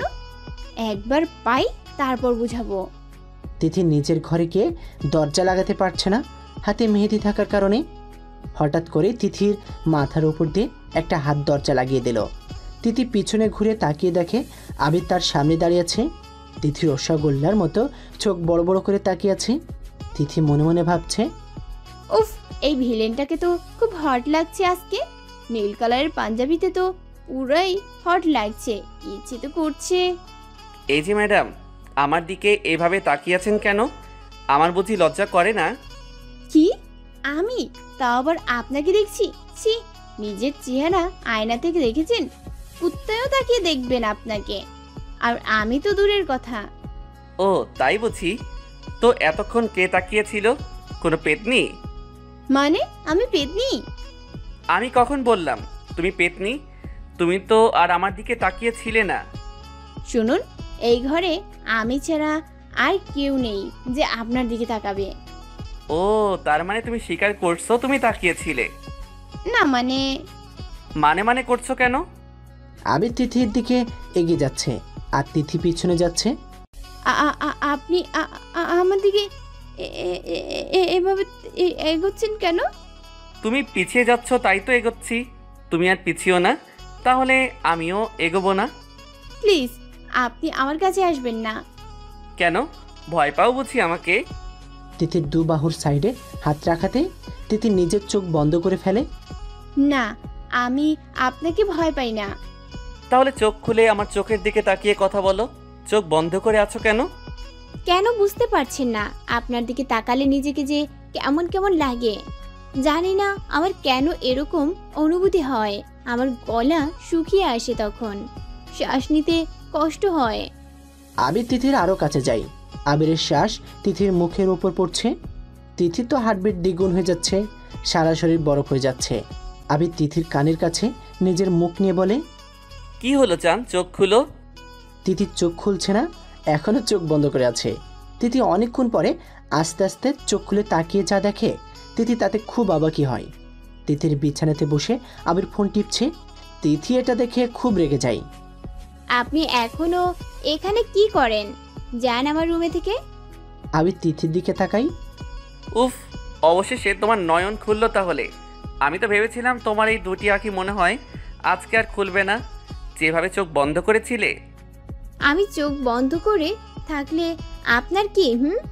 একবার পাই তারপর বুঝাবো। তিথি নিজের ঘরে গিয়ে দরজা লাগাতে পারছে না হাতে মেহেদি থাকার কারণে। হঠাৎ করে তিথির মাথার উপর দিয়ে একটা হাত দরজা লাগিয়ে দিল। তিথি পিছনে ঘুরে তাকিয়ে দেখে আবির তার সামনে দাঁড়িয়ে আছে। তিথি রসগোল্লার মতো চোখ বড় বড় করে তাকিয়ে আছে। তিথি মনে মনে ভাবছে, উফ, এই ভিলেনটাকে তো খুব হট লাগছে আজকে। নীল কালারের পাঞ্জাবিতে তো পুরাই হট লাগছে, ইচ্ছে তো করছে। এই যে ম্যাডাম, আমার দিকে এভাবে তাকিয়ে আছেন কেন? আমার বুঝি লজ্জা করে না? কি? আমি তাও আবার আপনাকে দেখছি? ছি, নিজের চেহারা আয়না থেকে দেখেছেন? কুত্তায়ও তাকিয়ে দেখবেন আপনাকে, আর আমি তো দূরের কথা। ও তাই বুঝি। তো এতক্ষণ কে তাকিয়েছিল? কোনো পেতনি? মানে আমি পেতনি? আমি কখন বললাম তুমি পেতনি? তুমি তো আর আমার দিকে তাকিয়েছিলে না। শুনুন, এই ঘরে আমি ছাড়া আর কেউ নেই যে আপনার দিকে তাকাবে। ও তার মানে তুমি স্বীকার করছো তুমি তাকিয়েছিলে? না মানে মানে করছো কেন? আবির তিথির দিকে এগিয়ে যাচ্ছে আর তিথি পিছনে যাচ্ছে। আপনি আমার দিকে এভাবে এগোচ্ছেন কেন? তুমি পিছিয়ে যাচ্ছ তাই তো এগোচ্ছি। তুমি আর পিছিও না, তাহলে আমিও এগোবো না। প্লিজ আপনি আমার কাছে আসবেন না। কেন, ভয় পাও বুঝি আমাকে? তিথির দু বাহুর সাইডে হাত রাখাতে তিথি নিজের চোখ বন্ধ করে ফেলে। না, আমি আপনাকে ভয় পাই না। তাহলে চোখ খুলে আমার চোখের দিকে তাকিয়ে কথা বলো। চোখ বন্ধ করে আছো কেন? কেন বুঝতে পারছেন না? আপনার দিকে তাকালে নিজেকে যে কেমন কেমন লাগে। জানি না আমার কেন এরকম অনুভূতি হয়। আমার গলা শুকিয়ে আসে, তখন শ্বাস নিতে কষ্ট হয়। আবির তিথির আরও কাছে যায়। আবিরের শ্বাস তিথির মুখের ওপর পড়ছে। তিথি তো হার্টবিট দ্বিগুণ হয়ে যাচ্ছে, সারা শরীর বরফ হয়ে যাচ্ছে। আবির তিথির কানের কাছে নিজের মুখ নিয়ে বলে, কি হলো চান, চোখ খুলো। তিথির চোখ খুলছে না, এখনো চোখ বন্ধ করে আছে। তিথি অনেকক্ষণ পরে আস্তে আস্তে চোখ খুলে তাকিয়ে যা দেখে, তিথি তাতে খুব অবাকই হয়। তিথির বিছানাতে বসে আবির ফোন টিপছে। তিথি এটা দেখে খুব রেগে যায়। আপনি এখনো এখানে কি করেন? যান আমার রুমে থেকে। আবির তিথির দিকে তাকাই। উফ, অবশেষে তোমার নয়ন খুললো তাহলে। আমি তো ভেবেছিলাম তোমার এই দুটি আঁখি মনে হয় আজকে আর খুলবে না, যেভাবে চোখ বন্ধ করেছিলে। আমি চোখ বন্ধ করে থাকলে আপনার কি?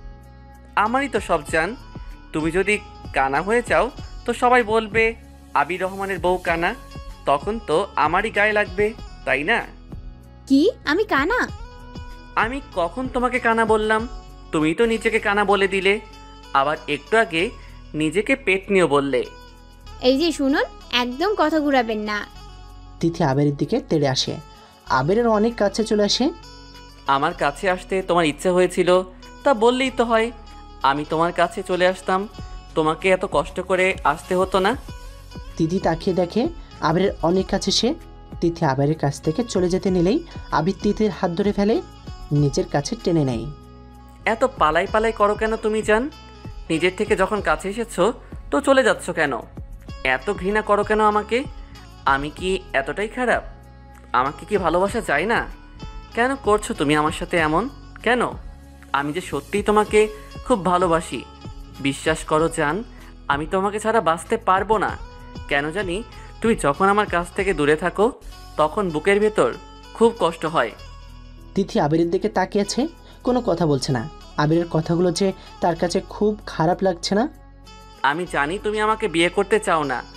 আমারই তো সব জান। তুমি যদি কানা হয়ে যাও তো সবাই বলবে আবির রহমানের বউ কানা, তখন তো আমারই গায়ে লাগবে, তাই না? কি আমি কানা? আমি কখন তোমাকে কানা বললাম? তুমি তো নিজেকে কানা বলে দিলে, আবার একটু আগে নিজেকে পেটনিও বললে। এই যে শুনুন, একদম কথা ঘুরাবেন না। তিথি আবিরের দিকে তেড়ে আসে। আবিরের অনেক কাছে চলে আসে। আমার কাছে আসতে তোমার ইচ্ছে হয়েছিল তা বললেই তো হয়। আমি তোমার কাছে চলে আসতাম, তোমাকে এত কষ্ট করে আসতে হতো না। তিথি তাকিয়ে দেখে আবিরের অনেক কাছে সে। তিথি আবিরের কাছ থেকে চলে যেতে নিলেই আবির তিথির হাত ধরে ফেলে, নিজের কাছে টেনে নেয়। এত পালাই পালাই করো কেন তুমি জান? নিজের থেকে যখন কাছে এসেছো তো চলে যাচ্ছ কেন? এত ঘৃণা করো কেন আমাকে? আমি কি এতটাই খারাপ? আমাকে কি ভালোবাসা যায় না? কেন করছো তুমি আমার সাথে এমন? কেন? আমি যে সত্যিই তোমাকে খুব ভালোবাসি, বিশ্বাস করো জান। আমি তোমাকে ছাড়া বাঁচতে পারবো না। কেন জানি তুমি যখন আমার কাছ থেকে দূরে থাকো তখন বুকের ভেতর খুব কষ্ট হয়। তিথি আবিরের দিকে তাকিয়েছে, কোনো কথা বলছে না। আবিরের কথাগুলো যে তার কাছে খুব খারাপ লাগছে না। আমি জানি তুমি আমাকে বিয়ে করতে চাও না,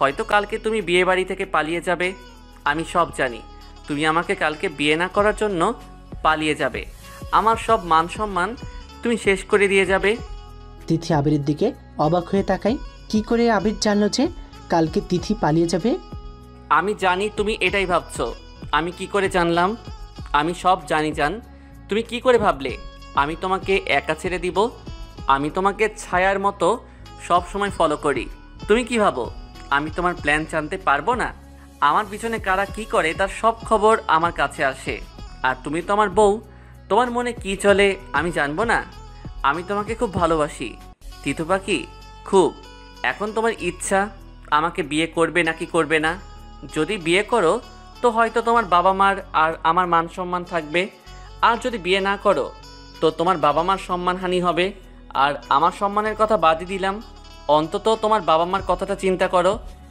হয়তো কালকে তুমি বিয়ে বাড়ি থেকে পালিয়ে যাবে, আমি সব জানি। তুমি আমাকে কালকে বিয়ে না করার জন্য পালিয়ে যাবে, আমার সব মান সম্মান তুমি শেষ করে দিয়ে যাবে। তিথি আবিরের দিকে অবাক হয়ে তাকায়। কি করে আবির জানলো যে কালকে তিথি পালিয়ে যাবে? আমি জানি তুমি এটাই ভাবছো। আমি কি করে জানলাম? আমি সব জানি জান। তুমি কি করে ভাবলে আমি তোমাকে একা ছেড়ে দিব? আমি তোমাকে ছায়ার মতো সব সময় ফলো করি। তুমি কি ভাবো আমি তোমার প্ল্যান জানতে পারবো না? আমার পিছনে কারা কি করে তার সব খবর আমার কাছে আসে। আর তুমি তো আমার বউ, তোমার মনে কি চলে আমি জানবো না? আমি তোমাকে খুব ভালোবাসি তিতু পাখি, খুব। এখন তোমার ইচ্ছা আমাকে বিয়ে করবে নাকি করবে না। যদি বিয়ে করো তো হয়তো তোমার বাবা মার আর আমার মান সম্মান থাকবে, আর যদি বিয়ে না করো তো তোমার বাবা মার সম্মানহানি হবে। আর আমার সম্মানের কথা বাদই দিলাম, অন্তত তোমার বাবা মার কথাটা চিন্তা করো।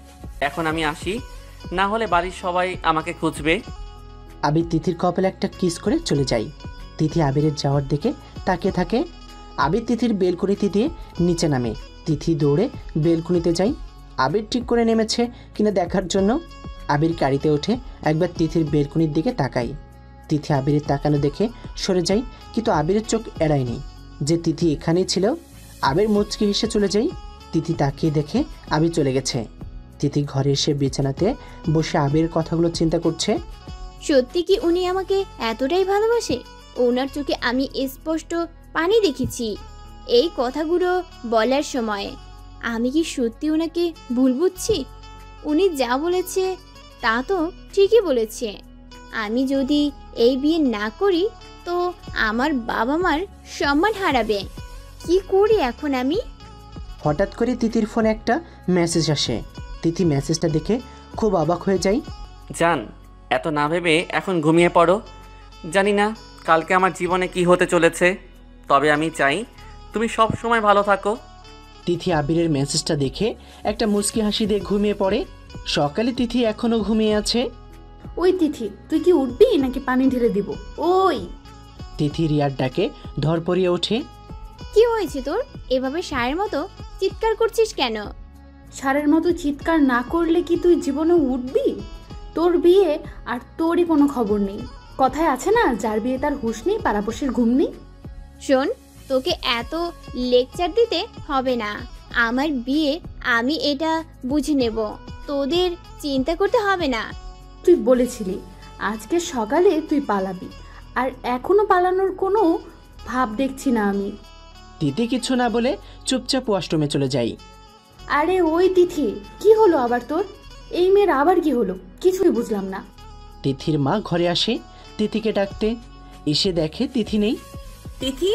এখন আমি আসি, না হলে বাড়ির সবাই আমাকে খুঁজবে। আবির তিথির কপালে একটা কিস করে চলে যায়। তিথি আবিরের যাওয়ার দিকে তাকিয়ে থাকে। আবির তিথির বেলকুনিতে দিয়ে নিচে নামে। তিথি দৌড়ে বেলকুনিতে যায় আবির ঠিক করে নেমেছে কিনা দেখার জন্য। আবির গাড়িতে ওঠে, একবার তিথির বেলকুনির দিকে তাকাই। তিথি আবিরের তাকানো দেখে সরে যায়, কিন্তু আবিরের চোখ এড়ায়নি যে তিথি এখানেই ছিল। আবির মুচকি হেসে চলে যায়। তিথি তাকিয়ে দেখে আবির চলে গেছে। তিথি ঘরে এসে বিছানাতে বসে আবিরের কথাগুলো চিন্তা করছে। সত্যি কি উনি আমাকে এতটাই ভালোবাসে? ওনার চোখে আমি স্পষ্ট পানি দেখেছি এই কথাগুলো বলার সময়। আমি কি সত্যি ওনাকে ভুল বুঝছি? উনি যা বলেছে তা তো ঠিকই বলেছে। আমি যদি এই বিয়ে না করি তো আমার বাবা মার সম্মান হারাবে। কি করি এখন আমি? হঠাৎ করে তিথির ফোনে একটা মেসেজ আসে। তিথি মেসেজটা দেখে খুব অবাক হয়ে যায়। জান, এত না ভেবে এখন ঘুমিয়ে পড়ো। জানি না কালকে আমার জীবনে কি হতে চলেছে, তবে আমি চাই তুমি সব সময় ভালো থাকো। তিথি আবিরের মেসেজটা দেখে একটা মুচকি হাসি দিয়ে ঘুমিয়ে পড়ে। সকালে তিথি এখনো ঘুমিয়ে আছে। ওই তিথি, তুই কি উঠবি নাকি পানি ঢেলে দিব? ওই তিথি রিয়ার ডাকে ধরপড়িয়ে ওঠে। কি হয়েছে তোর? এভাবে সায়ের মতো চিৎকার করছিস কেন? সারের মতো চিৎকার না করলে কি তুই জীবনে উঠবি? তোর বিয়ে আর তোরই কোনো খবর নেই। কথায় আছে না, যার বিয়ে তার হুঁশ নেই, পাড়াপড়শির ঘুম নেই। শোন, তোকে এত লেকচার দিতে হবে না। আমার বিয়ে আমি এটা বুঝে নেব, তোদের চিন্তা করতে হবে না। তুই বলেছিলি আজকে সকালে তুই পালাবি, আর এখনো পালানোর কোনো ভাব দেখছি না আমি। তিথি কিছু না বলে চুপচাপ ওয়াশরুমে চলে যাই। আরে ওই তিথি, কি হলো আবার তোর? এই মেয়ের আবার কি হলো? কিছুই বুঝলাম না। তিথির মা ঘরে আসে তিথিকে ডাকতে। এসে দেখে তিথি নেই। তিথি,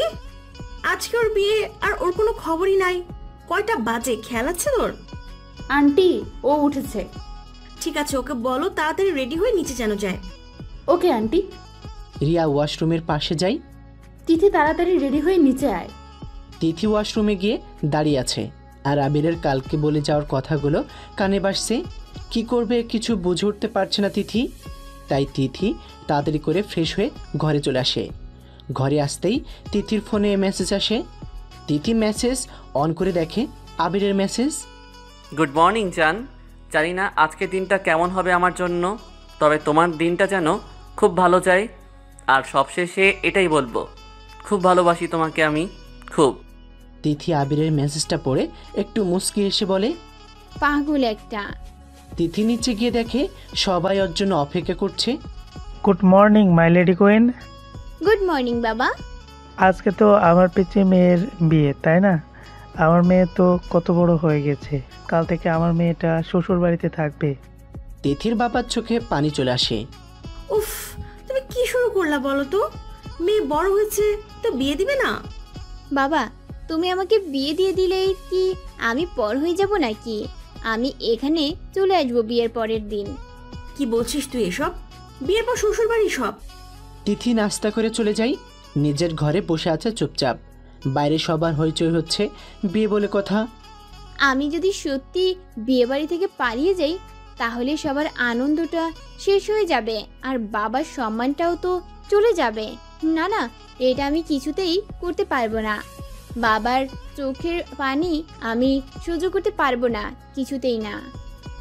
আজকে ওর বিয়ে আর ওর কোনো খবরই নাই। কয়টা বাজে খেয়াল আছে তোর? আন্টি, ও উঠেছে। ঠিক আছে, ওকে বলো তাড়াতাড়ি রেডি হয়ে নিচে যেন যায়। Okay aunty. রিয়া ওয়াশরুমের পাশে যায়। তিথি তাড়াতাড়ি রেডি হয়ে নিচে আয়। তিথি ওয়াশরুমে গিয়ে দাঁড়িয়ে আছে, আর আবিরের কালকে বলে যাওয়ার কথাগুলো কানে বাসছে। কি করবে কিছু বুঝে উঠতে পারছে না তিথি। তাই তিথি তাড়াতাড়ি করে ফ্রেশ হয়ে ঘরে চলে আসে। ঘরে আসতেই তিথির ফোনে মেসেজ আসে। তিথি মেসেজ অন করে দেখে আবিরের মেসেজ। গুড মর্নিং জান। জানি না আজকের দিনটা কেমন হবে আমার জন্য, তবে তোমার দিনটা যেন খুব ভালো যায়। আর সবশেষে এটাই বলবো, খুব ভালোবাসি তোমাকে আমি, খুব। তিথি আবিরের মেসেজটা পড়ে একটু মুচকি এসে বলে, পাগল একটা। তিথি নিচে গিয়ে দেখে সবাই ওর জন্য অপেক্ষা করছে। Good morning my lady queen. Good morning বাবা। আজকে তো আমার পিছে মেয়ের বিয়ে, তাই না? আমার মেয়ে তো কত বড় হয়ে গেছে, কাল থেকে আমার মেয়েটা শ্বশুর বাড়িতে থাকবে। তিথির বাবার চোখে পানি চলে আসে। উফ, তুমি কি শুরু করলা বলো তো? মেয়ে বড় হয়েছে তো বিয়ে দিবে না? বাবা, তুমি আমাকে বিয়ে দিয়ে দিলেই কি আমি পর হয়ে যাব নাকি? আমি এখানে চলে আসবো বিয়ের পরের দিন। কি বলছিস তুই এসব? বিয়ের পর শ্বশুর বাড়ি সব? তিথি নাস্তা করে চলে যায়। নিজের ঘরে বসে আছে চুপচাপ। বাইরে সবার হইচই হচ্ছে, বিয়ে বলে কথা। আমি যদি সত্যি বিয়ে বাড়ি থেকে পালিয়ে যাই তাহলে সবার আনন্দটা শেষ হয়ে যাবে, আর বাবার সম্মানটাও তো চলে যাবে। না না, এটা আমি কিছুতেই করতে পারবো না। বাবার চোখের পানি আমি সহ্য করতে পারবো না, কিছুতেই না।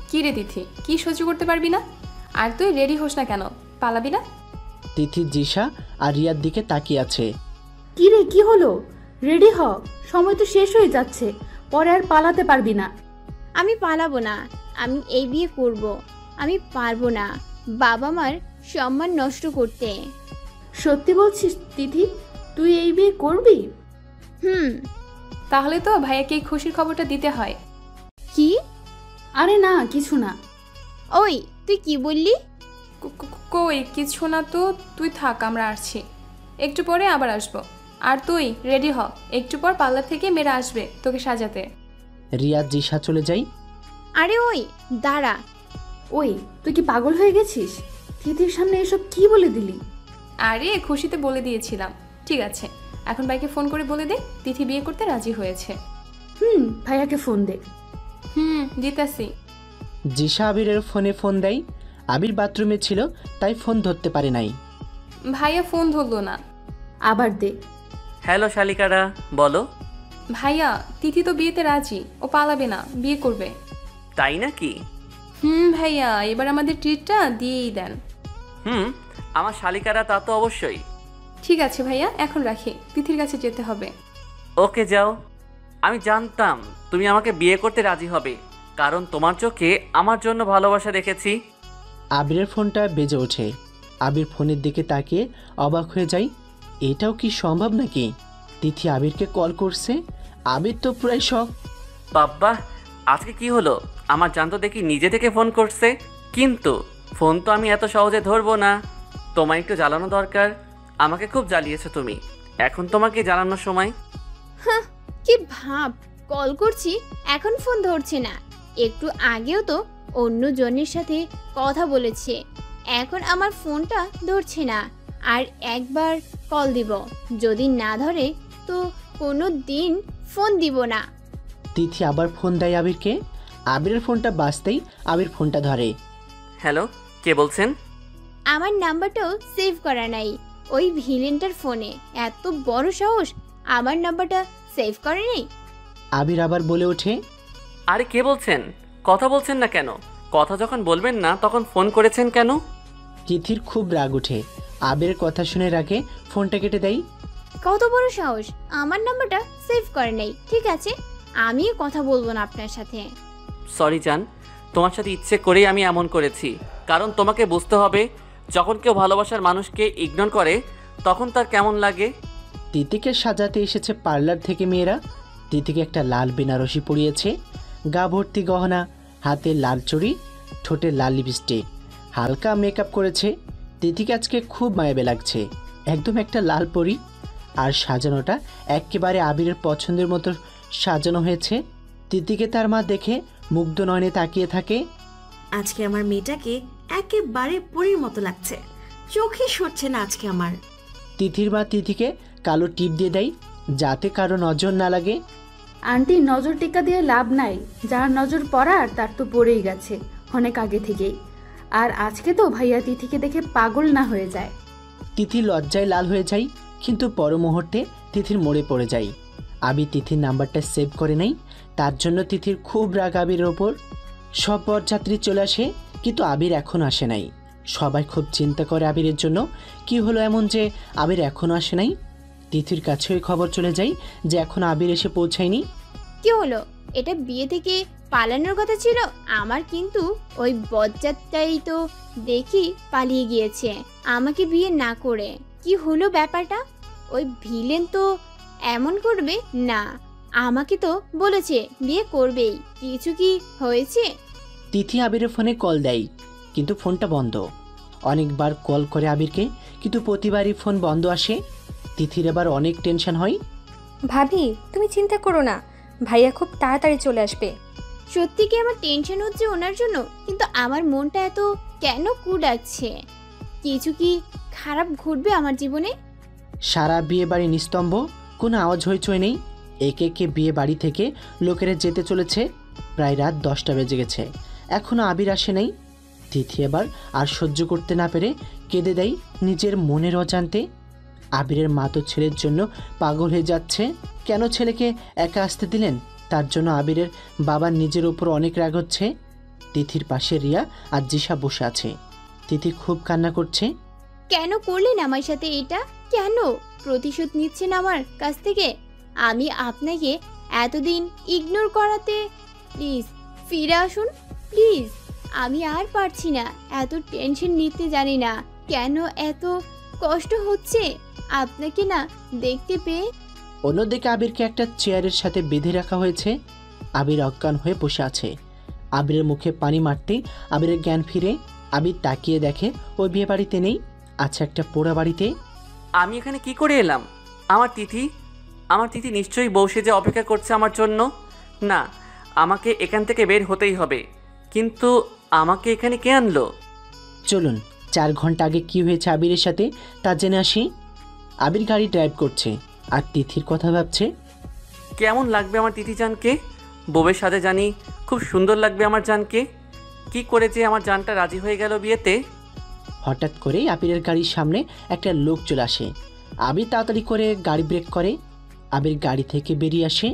কি রে তিথি, কি সহ্য করতে পারবি না? আর তুই রেডি হোস না কেন, পালাবি না? তিথি জিশা আর রিয়ার দিকে তাকিয়ে আছে। কি রে, কি হলো? রেডি হ, সময় তো শেষ হয়ে যাচ্ছে, পরে আর পালাতে পারবি না। আমি পালাবো না, আমি এই বিয়ে করব। আমি পারবো না বাবা মার সম্মান নষ্ট করতে। সত্যি বলছিস তিথি, তুই এই বিয়ে করবি? হুম। তাহলে তো ভাইয়াকে এই খুশির খবরটা দিতে হয়। কি? আরে না, কিছু না। ওই তুই কি বললি? কই কিছু না তো, তুই থাক, আমরা আসছি, একটু পরে আবার আসবো। আর তুই রেডি হ, একটু পর পার্লার থেকে মেয়েরা আসবে তোকে সাজাতে। রিয়া জিশা চলে যাই। আরে ওই দাঁড়া। ওই তুই কি পাগল হয়ে গেছিস? তিথির সামনে এসব কি বলে দিলি? আরে খুশিতে বলে দিয়েছিলাম। ঠিক আছে, এখন ভাইকে ফোন করে বলে দে তিথি বিয়ে করতে রাজি হয়েছে। ভাইয়াকে ফোন দে। দিতাছি। জিশা আবিরের ফোনে ফোন দেয়। আবির বাথরুমে ছিল, তাই ফোন ধরতে পারে নাই। ভাইয়া ফোন ধরলো না। আবার দে। হ্যালো শালিকারা, বলো। ভাইয়া তিথি তো বিয়েতে রাজি, ও পালাবে না, বিয়ে করবে। তাই নাকি? ভাইয়া এবার আমাদের ট্রিটটা দিয়েই দেন। আমার শালিকারা তা তো অবশ্যই। ঠিক আছে ভাইয়া, এখন রাখি, তিথির কাছে যেতে হবে। ওকে যাও। আমি জানতাম তুমি আমাকে বিয়ে করতে রাজি হবে, কারণ তোমার চোখে আমার জন্য ভালোবাসা দেখেছি। আবিরের ফোনটা বেজে ওঠে। আবির ফোনের দিকে তাকিয়ে অবাক হয়ে যায়। এটাও কি সম্ভব নাকি? তিথি আবিরকে কল করছে। আবির তো প্রায় শক। বাব্বা, আজকে কি হলো? আমার জান তো দেখি নিজে থেকে ফোন করছে, কিন্তু ফোন তো আমি এত সহজে ধরবো না। তোমায় একটু জ্বালানো দরকার। আমাকে খুব জ্বালিয়েছো তুমি, এখন তোমাকে জ্বালানোর সময়। কি ভাব, কল করছি এখন ফোন ধরছে না। একটু আগেও তো অন্য জনের সাথে কথা বলেছে, এখন আমার ফোনটা ধরছে না। আর একবার কল দিব, যদি না ধরে তো কোনো দিন ফোন দিব না। তিথি আবার ফোন দেয় আবিরকে। আবিরের ফোনটা বাজতেই আবির ফোনটা ধরে। হ্যালো, কে বলছেন? আমার নাম্বারটাও সেভ করা নাই ওই ভিলেনটার ফোনে। এত বড় সাহস, আমার নাম্বারটা সেভ করে নেই। আবির আবার বলে ওঠে, আরে কে বলছেন? কথা বলছেন না কেন? কথা যখন বলবেন না তখন ফোন করেছেন কেন? তিথির খুব রাগ ওঠে। আবিরের কথা শুনে রাগে ফোনটা কেটে দেয়। কত বড় সাহস, আমার নাম্বারটা সেভ করে নেই। ঠিক আছে, আমিও কথা বলবো না আপনার সাথে। সরি জান, তোমার সাথে ইচ্ছে করেই আমি এমন করেছি, কারণ তোমাকে বুঝতে হবে যখন কেউ ভালোবাসার মানুষকে ইগনোর করে তখন তার কেমন লাগে। তিথিকে সাজাতে এসেছে পার্লার থেকে মেয়েরা। তিথিকে একটা লাল বেনারসি পরিয়েছে, গা ভর্তি গহনা, হাতে লাল চুড়ি, ঠোঁটে লাল লিপস্টিক, হালকা মেকআপ করেছে। তিথিকে আজকে খুব মায়াবে লাগছে, একদম একটা লাল পরি। আর সাজানোটা একেবারে আবিরের পছন্দের মতো সাজানো হয়েছে। তিথিকে তার মা দেখে মুগ্ধ নয়নে তাকিয়ে থাকে। আজকে আমার মেয়েটাকে একেবারে পরীর মতো লাগছে, চোখে সরছে না আজকে আমার। তিথির মা তিথিকে কালো টিপ দিয়ে দেয়, যাতে কারো নজর না লাগে। আন্টি, নজর টেকা দিয়ে লাভ নাই, যার নজর পড়ার তার তো পড়েই গেছে অনেক আগে থেকেই। আর আজকে তো ভাইয়া তিথিকে দেখে পাগল না হয়ে যায়। তিথি লজ্জায় লাল হয়ে যায়, কিন্তু পর মুহূর্তে তিথির মোড়ে পড়ে যায়। আবির তিথির নাম্বারটা সেভ করে নেই, তার জন্য তিথির খুব রাগ আবিরের ওপর। সব বরযাত্রী চলে আসে, কিন্তু আবির এখন আসে নাই। সবাই খুব চিন্তা করে আবিরের জন্য, কি হলো এমন যে আবির এখনও আসে নাই। তিথির কাছে ওই খবর চলে যায় যে এখন আবির এসে পৌঁছায়নি। কি হলো? এটা বিয়ে থেকে পালানোর কথা ছিল আমার, কিন্তু ওই বজ্জাতটাই তো দেখি পালিয়ে গিয়েছে আমাকে বিয়ে না করে। কি হলো ব্যাপারটা? ওই ভিলেন তো এমন করবে না, আমাকে তো বলেছে বিয়ে করবেই। কিছু কি হয়েছে? তিথি আবিরের ফোনে কল দেয়, কিন্তু ফোনটা বন্ধ। অনেকবার কল করে আবিরকে, কিন্তু প্রতিবারই ফোন বন্ধ আসে। তিথির এবার অনেক টেনশন হয়। ভাবি, তুমি চিন্তা করো না, ভাইয়া খুব তাড়াতাড়ি চলে আসবে। সত্যি কি আমার টেনশন হচ্ছে ওনার জন্য? কিন্তু আমার মনটা এত কেন কুড়াচ্ছে? কিছু কি খারাপ ঘটবে আমার জীবনে? সারা বিয়ে বাড়ি নিস্তম্ভ, কোনো আওয়াজ হইচই নেই। একে একে বিয়ে বাড়ি থেকে লোকেরা যেতে চলেছে। প্রায় রাত 10টা বেজে গেছে, এখনও আবির আসে নাই। তিথি এবার আর সহ্য করতে না পেরে কেঁদে দেয় নিজের মনের অজান্তে। আবিরের মা তো ছেলের জন্য পাগল হয়ে যাচ্ছে। কেন ছেলেকে একা আসতে দিলেন? তার জন্য আবিরের বাবার নিজের ওপর অনেক রাগ হচ্ছে। তিথির পাশে রিয়া আর জিশা বসে আছে। তিথি খুব কান্না করছে। কেন করলেন আমার সাথে এটা? কেন প্রতিশোধ নিচ্ছেন আমার কাছ থেকে? আমি আপনাকে এতদিন ইগনোর করাতে, প্লিজ ফিরে আসুন প্লিজ। আমি আর পারছি না, এত টেনশন নিতে জানি না কেন এত কষ্ট হচ্ছে আপনাকে না দেখতে পেয়ে। অন্যদিকে আবিরকে একটা চেয়ারের সাথে বেঁধে রাখা হয়েছে। আবির অজ্ঞান হয়ে বসে আছে। আবিরের মুখে পানি মারতেই আবিরের জ্ঞান ফিরে। আবির তাকিয়ে দেখে ওই বিয়ে বাড়িতে নেই, আছে একটা পোড়া বাড়িতে। আমি এখানে কি করে এলাম? আমার তিথি নিশ্চয়ই বউ সেজে অপেক্ষা করছে আমার জন্য। না, আমাকে এখান থেকে বের হতেই হবে। কিন্তু আমাকে এখানে কে আনলো? চলুন 4 ঘন্টা আগে কি হয়েছে আবিরের সাথে তা জেনে আসি। আবির গাড়ি ড্রাইভ করছে আর তিথির কথা ভাবছে। কেমন লাগবে আমার তিথি জানকে? বউয়ের সাথে জানি খুব সুন্দর লাগবে আমার জানকে। কি করে যে আমার জানটা রাজি হয়ে গেল বিয়েতে। হঠাৎ করে আবিরের গাড়ির সামনে একটা লোক চলে আসে। আবির তাড়াতাড়ি করে গাড়ি ব্রেক করে। আবির গাড়ি থেকে বেরিয়ে আসে।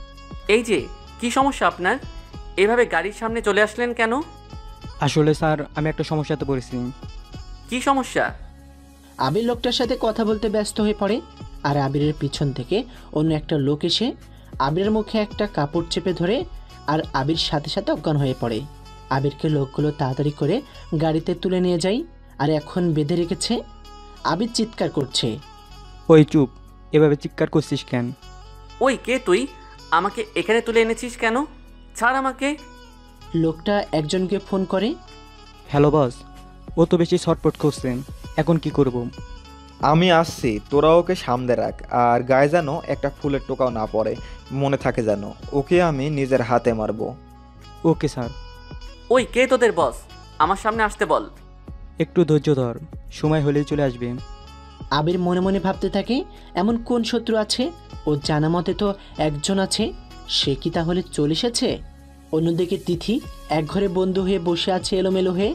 এই যে, কি সমস্যা আপনার? এভাবে গাড়ির সামনে চলে আসলেন কেন? আসলে স্যার, আমি একটা সমস্যাতে পড়েছি। কি সমস্যা? আবির লোকটার সাথে কথা বলতে ব্যস্ত হয়ে পড়ে। আর আবিরের পিছন থেকে অন্য একটা লোক এসে আবিরের মুখে একটা কাপড় চেপে ধরে আর আবির সাথে সাথে অজ্ঞান হয়ে পড়ে। আবিরকে লোকগুলো তাড়াতাড়ি করে গাড়িতে তুলে নিয়ে যায় আর এখন বেঁধে রেখেছে। আবির চিৎকার করছে। ওই চুপ, এভাবে চিৎকার করছিস কেন? ওই কে তুই? আমাকে এখানে তুলে এনেছিস কেন? ছাড় আমাকে। লোকটা একজনকে ফোন করে। হ্যালো বস, ও তো বেশি শর্টপট করছেন, এখন কি করব? আমি আসছি, তোরা ওকে সামনে রাখ আর গায়ে যেন একটা ফুলের টোকাও না পড়ে, মনে থাকে যেন। ওকে আমি নিজের হাতে মারবো। Okay sir. ওই কে তোদের বস? আমার সামনে আসতে বল। একটু ধৈর্য ধর, সময় হলেই চলে আসবে। আবির মনে মনে ভাবতে থাকে, এমন কোন শত্রু আছে? ও জানা মতে তো একজন আছে, সে কি তাহলে চলে এসেছে? অন্যদিকে তিথি এক ঘরে বন্ধু হয়ে বসে আছে এলোমেলো হয়ে।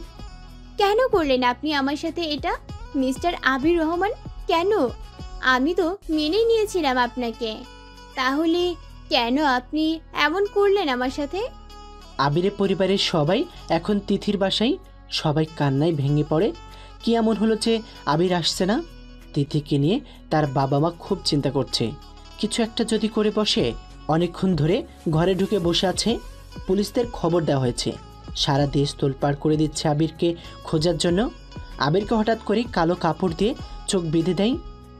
কেন করলেন আপনি আমার সাথে এটা মিস্টার আবির রহমান? কেন? আমি তো মেনে নিয়েছিলাম আপনাকে, তাহলে কেন আপনি এমন করলেন আমার সাথে? আবিরের পরিবারের সবাই এখন তিথির বাসায়। সবাই কান্নায় ভেঙে পড়ে। কি এমন হলো যে আবির আসছে না? তিথিকে নিয়ে তার বাবা মা খুব চিন্তা করছে, কিছু একটা যদি করে বসে। অনেকক্ষণ ধরে ঘরে ঢুকে বসে আছে। পুলিশদের খবর দেওয়া হয়েছে, সারা দেশ তোলপাড় করে দিচ্ছে আবিরকে খোঁজার জন্য। আবিরকে হঠাৎ করে কালো কাপড় দিয়ে চোখ বেঁধে দেয়।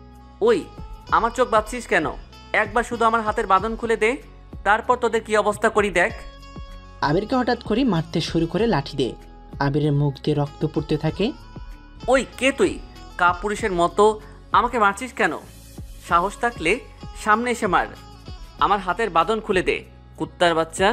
ওই, আমার চোখ বাঁধছিস কেন? একবার শুধু আমার হাতের বাঁধন খুলে দে, তারপর তোদের কি অবস্থা করি দেখ। আবিরকে হঠাৎ করে মারতে শুরু করে লাঠি দিয়ে। আবিরের মুখ দিয়ে রক্ত পড়তে থাকে। ওই কে তুই? কাপুরুষের মতো আমাকে মারছিস কেন? সাহস থাকলে সামনে এসে মার। আমার হাতের বাঁধন খুলে দে, কুত্তার বাচ্চা।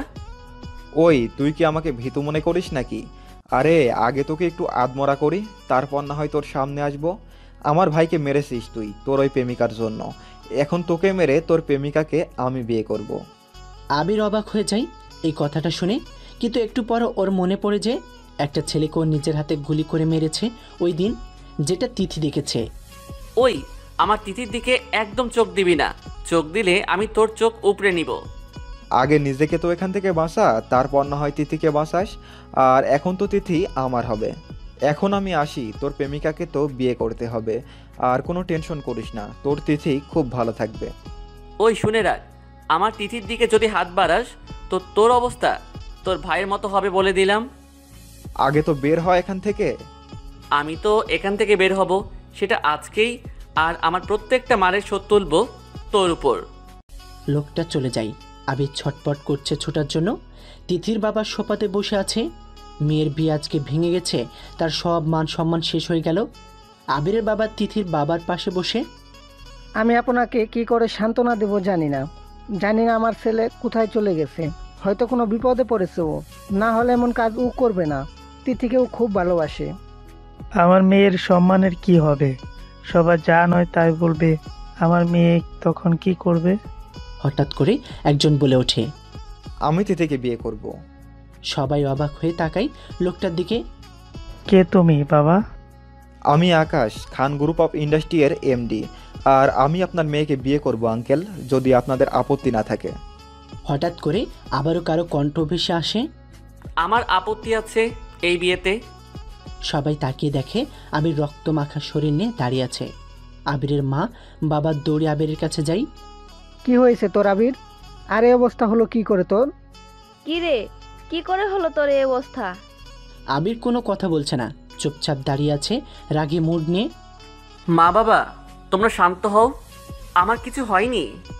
ওই, তুই কি আমাকে ভীতু মনে করিস নাকি? আরে আগে তোকে একটু আদমরা করি, তারপর না হয় তোর সামনে আসবো। আমার ভাইকে মেরেছিস তুই তোর ওই প্রেমিকার জন্য, এখন তোকে মেরে তোর প্রেমিকাকে আমি বিয়ে করব। আবির অবাক হয়ে যায় এই কথাটা শুনে, কিন্তু একটু পর ওর মনে পড়ে যে একটা ছেলেকে ওর নিজের হাতে গুলি করে মেরেছে ওই দিন, যেটা তিথি দেখেছে। ওই, আমার তিথির দিকে একদম চোখ দিবি না, চোখ দিলে আমি তোর চোখ উপড়ে নিব। আগে নিজেকে তো এখান থেকে বাঁচা, তারপর না হয় তিথিকে বাঁচাস। আর এখন তো তিথি আমার হবে। এখন আমি আসি, তোর প্রেমিকাকে তো বিয়ে করতে হবে। আর কোনো টেনশন করিস না, তোর তিথি খুব ভালো থাকবে। ওই শুনে রাখ, আমার তিথির দিকে যদি হাত বাড়াস তো তোর অবস্থা তোর ভাইয়ের মতো হবে বলে দিলাম। আগে তো বের হয় এখান থেকে। আমি তো এখান থেকে বের হব, সেটা আজকেই। আর আমার প্রত্যেকটা মারের শোধ তুলব তোর উপর। লোকটা চলে যায়। আবির ছটপট করছে ছোটার জন্য। তিথির বাবা সোফাতে বসে আছে। মেয়ের বিয়ে আজকে ভেঙে গেছে, তার সব মান সম্মান শেষ হয়ে গেল। আবিরের বাবা তিথির বাবার পাশে বসে। আমি আপনাকে কি করে সান্ত্বনা দেব জানি না। জানি না আমার ছেলে কোথায় চলে গেছে, হয়তো কোনো বিপদে পড়েছে ও, না হলে এমন কাজ ও করবে না। তিথিকেও খুব ভালোবাসে। আমার মেয়ের সম্মানের কি হবে? সবার যা নয় তাই বলবে, আমার মেয়ে তখন কি করবে? হঠাৎ করে একজন বলে ওঠে, আমি তিথিকে বিয়ে করব। সবাই অবাক হয়ে তাকায় লোকটার দিকে। কে তুমি বাবা? আমি Akash, Khan group of industry এর এমডি। আর আমি আপনার মেয়েকে বিয়ে করব আঙ্কেল, যদি আপনাদের আপত্তি না থাকে। হঠাৎ করে আবারও কারো কণ্ঠ ভেসে আসে। আমার আপত্তি আছে এই বিয়েতে। সবাই তাকিয়ে দেখে আবির রক্ত মাখা শরীর নিয়ে দাঁড়িয়ে আছে। আবিরের মা বাবা দৌড়ে আবিরের কাছে যাই। কি হয়েছে তোর আবির? আর এই অবস্থা হলো কি করে তোর? কি রে, কি করে হলো তোর এই অবস্থা? আবির কোনো কথা বলছে না, চুপচাপ দাঁড়িয়ে আছে রাগী মুড নিয়ে। মা বাবা তোমরা শান্ত হও, আমার কিছু হয়নি।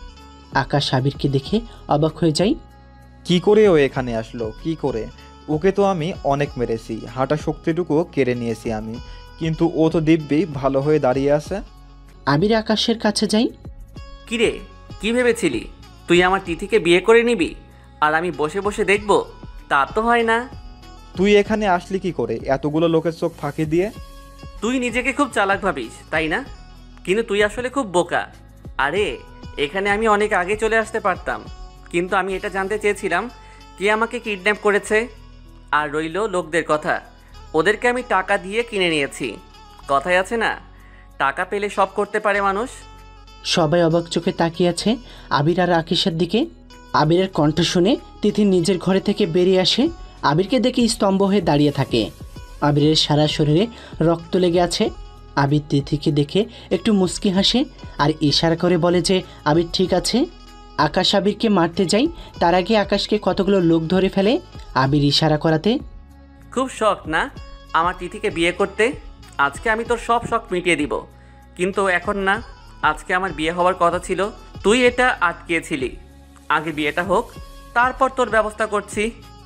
আকাশ আবিরকে দেখে অবাক হয়ে যাই। কি করে ও এখানে আসলো? কি করে? ওকে তো আমি অনেক মেরেছি, হাঁটা শক্তিটুকু কেড়ে নিয়েছি আমি, কিন্তু ও তো দিব্যি ভালো হয়ে দাঁড়িয়ে আছে। আবির আকাশের কাছে যাই। কিরে, কি ভেবেছিলি তুই আমার তিথিকে বিয়ে করে নিবি আর আমি বসে বসে দেখব? তা তো হয় না। তুই এখানে আসলি কি করে এতগুলো লোকের চোখ ফাঁকি দিয়ে? তুই নিজেকে খুব চালাক ভাবিস তাই না? কিন্তু তুই আসলে খুব বোকা। আরে এখানে আমি অনেক আগে চলে আসতে পারতাম, কিন্তু আমি এটা জানতে চেয়েছিলাম কে আমাকে কিডন্যাপ করেছে। আর রইল লোকদের কথা, ওদেরকে আমি টাকা দিয়ে কিনে নিয়েছি। কথায় আছে না, টাকা পেলে সব করতে পারে মানুষ। সবাই অবাক চোখে তাকিয়ে আছে আবির আর আকাশের দিকে। আবিরের কণ্ঠ শুনে তিথি নিজের ঘরে থেকে বেরিয়ে আসে। আবিরকে দেখে স্তম্ভ হয়ে দাঁড়িয়ে থাকে। আবিরের সারা শরীরে রক্ত লেগে আছে। আবির তিথিকে দেখে একটু মুচকি হাসে আর ইশারা করে বলে যে আবির ঠিক আছে। আকাশ আবিরকে মারতে যাই, তার আগে আকাশকে কতগুলো লোক ধরে ফেলে আবির ইশারা করাতে। খুব শখ না আমার তিথিকে বিয়ে করতে? আজকে আমি তোর সব শখ মিটিয়ে দিব, কিন্তু এখন না। আজকে আমার বিয়ে হওয়ার কথা ছিল, তুই এটা আটকিয়েছিলি। আগে বিয়েটা হোক, তারপর তোর ব্যবস্থা করছি।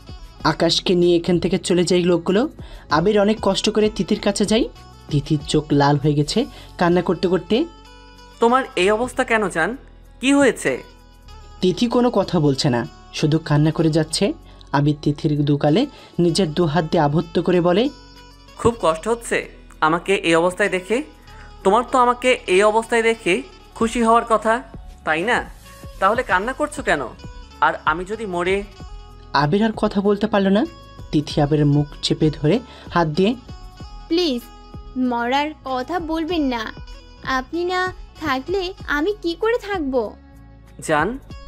আকাশকে নিয়ে এখান থেকে চলে যাই লোকগুলো। আবির অনেক কষ্ট করে তিথির কাছে যাই। তিথির চোখ লাল হয়ে গেছে কান্না করতে করতে। তোমার এই অবস্থা কেন জান? কি হয়েছে? তিথি কোনো কথা বলছে না, শুধু কান্না করে যাচ্ছে। আবির তিথির দুকালে নিজের দু হাত দিয়ে আবদ্ধ করে বলে, খুব কষ্ট হচ্ছে আমাকে এই অবস্থায় দেখে? তোমার তো আমাকে এই অবস্থায় দেখে খুশি হওয়ার কথা, তাই না? তাহলে কান্না করছো কেন? আর আমি যদি মরে? আবির আর কথা বলতে পারলো না। তিথি আবিরের মুখ চেপে ধরে হাত দিয়ে, প্লিজ মরার কথা বলবেন না। আপনি না থাকলে আমি কি করে থাকবো? জান,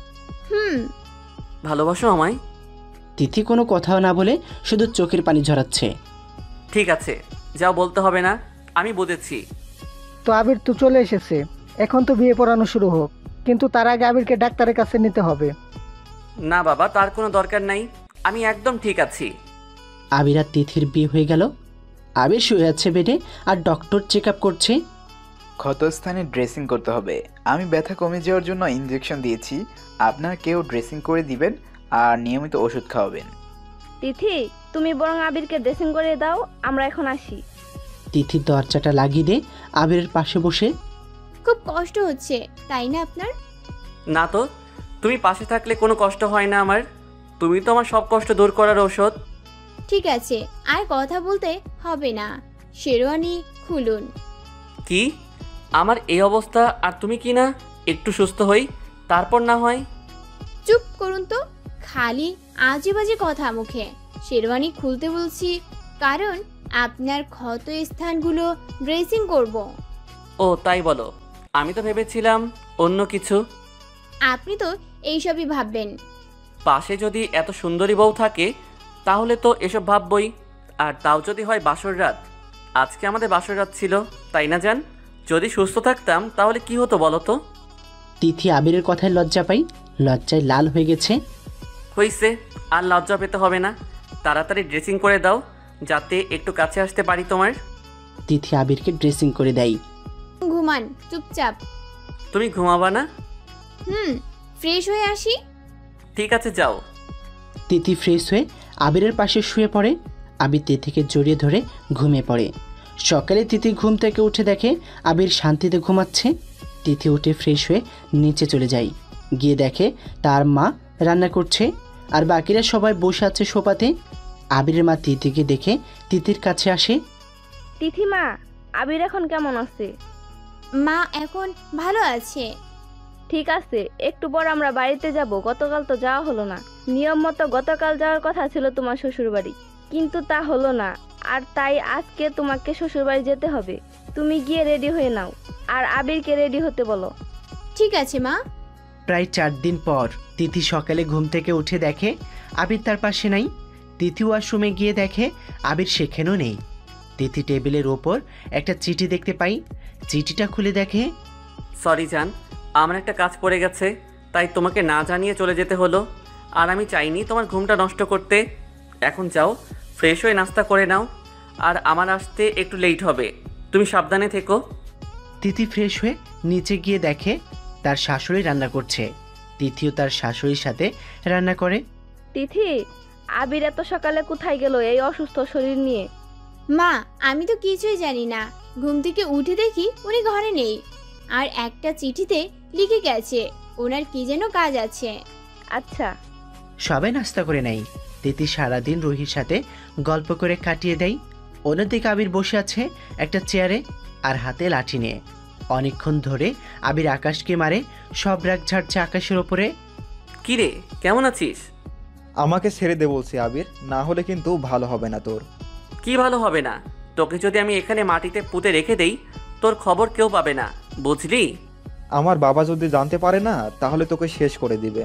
ভালোবাসো আমায়? তিথি কোনো কথাও না বলে শুধু চোখের পানি ঝরাচ্ছে। ঠিক আছে, যাও, বলতে হবে না, আমি বুঝেছি। তো আবির তো চলে এসেছে, এখন তো বিয়ে পড়ানো শুরু হোক, কিন্তু তার আগে আবিরকে ডাক্তারের কাছে নিতে হবে। না বাবা, তার কোনো দরকার নাই, আমি একদম ঠিক আছি। আবির আর তিথির বিয়ে হয়ে গেল। আবির শুয়ে আছে বেডে আর ডক্টর চেক আপ করছে। ক্ষতস্থানে ড্রেসিং করতে হবে। আমি ব্যথা কমে যাওয়ার জন্য ইনজেকশন দিয়েছি, আপনার কেউ ড্রেসিং করে দিবেন আর নিয়মিত ওষুধ খাওয়াবেন। তিথি, তুমি বরং আবিরকে ড্রেসিং করে দাও, আমরা এখন আসি। তিথি দরজাটা লাগিয়ে দে আবিরের পাশে বসে। খুব কষ্ট হচ্ছে তাই না আপনার? না তো, তুমি পাশে থাকলে কোনো কষ্ট হয় না আমার। তুমি তো আমার সব কষ্ট দূর করার ঔষধ। ঠিক আছে, আর কথা বলতে হবে না, শেরওয়ানি খুলুন। কি আমার এই অবস্থা, আর তুমি কি না একটু সুস্থ হই তারপর না হয়? চুপ করুন তো, খালি আজে বাজে কথা মুখে। শেরওয়ানি খুলতে বলছি কারণ আপনার ক্ষত স্থানগুলো ড্রেসিং করব। ও তাই বলো, আমি তো ভেবেছিলাম অন্য কিছু। আপনি তো এইসবই ভাববেন। পাশে যদি এত সুন্দরী বউ থাকে তাহলে তো এসব ভাববই। আর তাও যদি হয় বাসর রাত। আজকে আমাদের বাসর রাত ছিল, তাই না জান? যদি সুস্থ থাকতাম তাহলে কি হতো বলো তো? তিথি আবিরের কথায় লজ্জা পাই, লজ্জায় লাল হয়ে গেছে। হইছে, আর লজ্জা পেতে হবে না। তাড়াতাড়ি ড্রেসিং করে দাও যাতে একটু কাছে আসতে পারি তোমার। তিথি আবিরকে ড্রেসিং করে দেয়। ঘুমান চুপচাপ। তুমি ঘুমাবা না? ফ্রেশ হয়ে আসি। ঠিক আছে, যাও। তিথি ফ্রেশ হয়ে আবিরের পাশে শুয়ে পড়ে। আবির তিথিকে জড়িয়ে ধরে ঘুমিয়ে পড়ে। সকালে তিথি ঘুম থেকে উঠে দেখে আবির শান্তিতে ঘুমাচ্ছে। তিথি উঠে ফ্রেশ হয়ে নিচে চলে যায়, গিয়ে দেখে তার মা রান্না করছে আর বাকিরা সবাই বসে আছে সোফাতে। আবিরের মা তিথিকে দেখে তিথির কাছে আসে। তিথি মা, আবির এখন কেমন আছে? মা এখন ভালো আছে। ঠিক আছে, একটু পর আমরা বাড়িতে যাব। গতকাল তো যাওয়া হলো না। নিয়ম মতো গতকাল যাওয়ার কথা ছিল তোমার শ্বশুর বাড়ি, কিন্তু তা হলো না। আর তাই আজকে তোমাকে শ্বশুর বাড়ি যেতে হবে। তুমি গিয়ে রেডি হয়ে নাও আর আবিরকে রেডি হতে বলো। ঠিক আছে মা। প্রায় 4 দিন পর তিথি সকালে ঘুম থেকে উঠে দেখে আবির তার পাশে নাই। তিথি ওয়াশরুমে গিয়ে দেখে আবির সেখানেও নেই। তিথি টেবিলের ওপর একটা চিঠি দেখতে পাই। চিঠিটা খুলে দেখে, সরি জান, আমার একটা কাজ পড়ে গেছে, তাই তোমাকে না জানিয়ে চলে যেতে হলো। আর আমি চাইনি তোমার ঘুমটা নষ্ট করতে। এখন যাও, ফ্রেশ হয়ে নাস্তা করে নাও, আর আমার আসতে একটু লেট হবে, তুমি সাবধানে থেকো। তিথি ফ্রেশ হয়ে নিচে গিয়ে দেখে তার শাশুড়ি রান্না করছে। তিথিও তার শাশুড়ির সাথে রান্না করে। তিথি, আবির এত সকালে কোথায় গেল এই অসুস্থ শরীর নিয়ে? মা, আমি তো কিছুই জানি না। ঘুম থেকে উঠে দেখি উনি ঘরে নেই, আর একটা চিঠিতে লিখে গেছে ওনার কি যেন কাজ আছে। আচ্ছা। সবাই নাস্তা করে নেয়। তিথি সারাদিন রুহির সাথে গল্প করে কাটিয়ে দেয়। অন্যদিকে আবির বসে আছে একটা চেয়ারে আর হাতে লাঠি নিয়ে। অনেকক্ষণ ধরে আবির আকাশকে মারে, সব রাগ ঝাড়ছে আকাশের ওপরে। কিরে, কেমন আছিস? আমাকে ছেড়ে দে বলছি আবির, না হলে কিন্তু ভালো হবে না তোর। কি ভালো হবে না? তোকে যদি আমি এখানে মাটিতে পুঁতে রেখে দেই, তোর খবর কেউ পাবে না, বুঝলি? আমার বাবা যদি জানতে পারে না, তাহলে তোকে শেষ করে দিবে।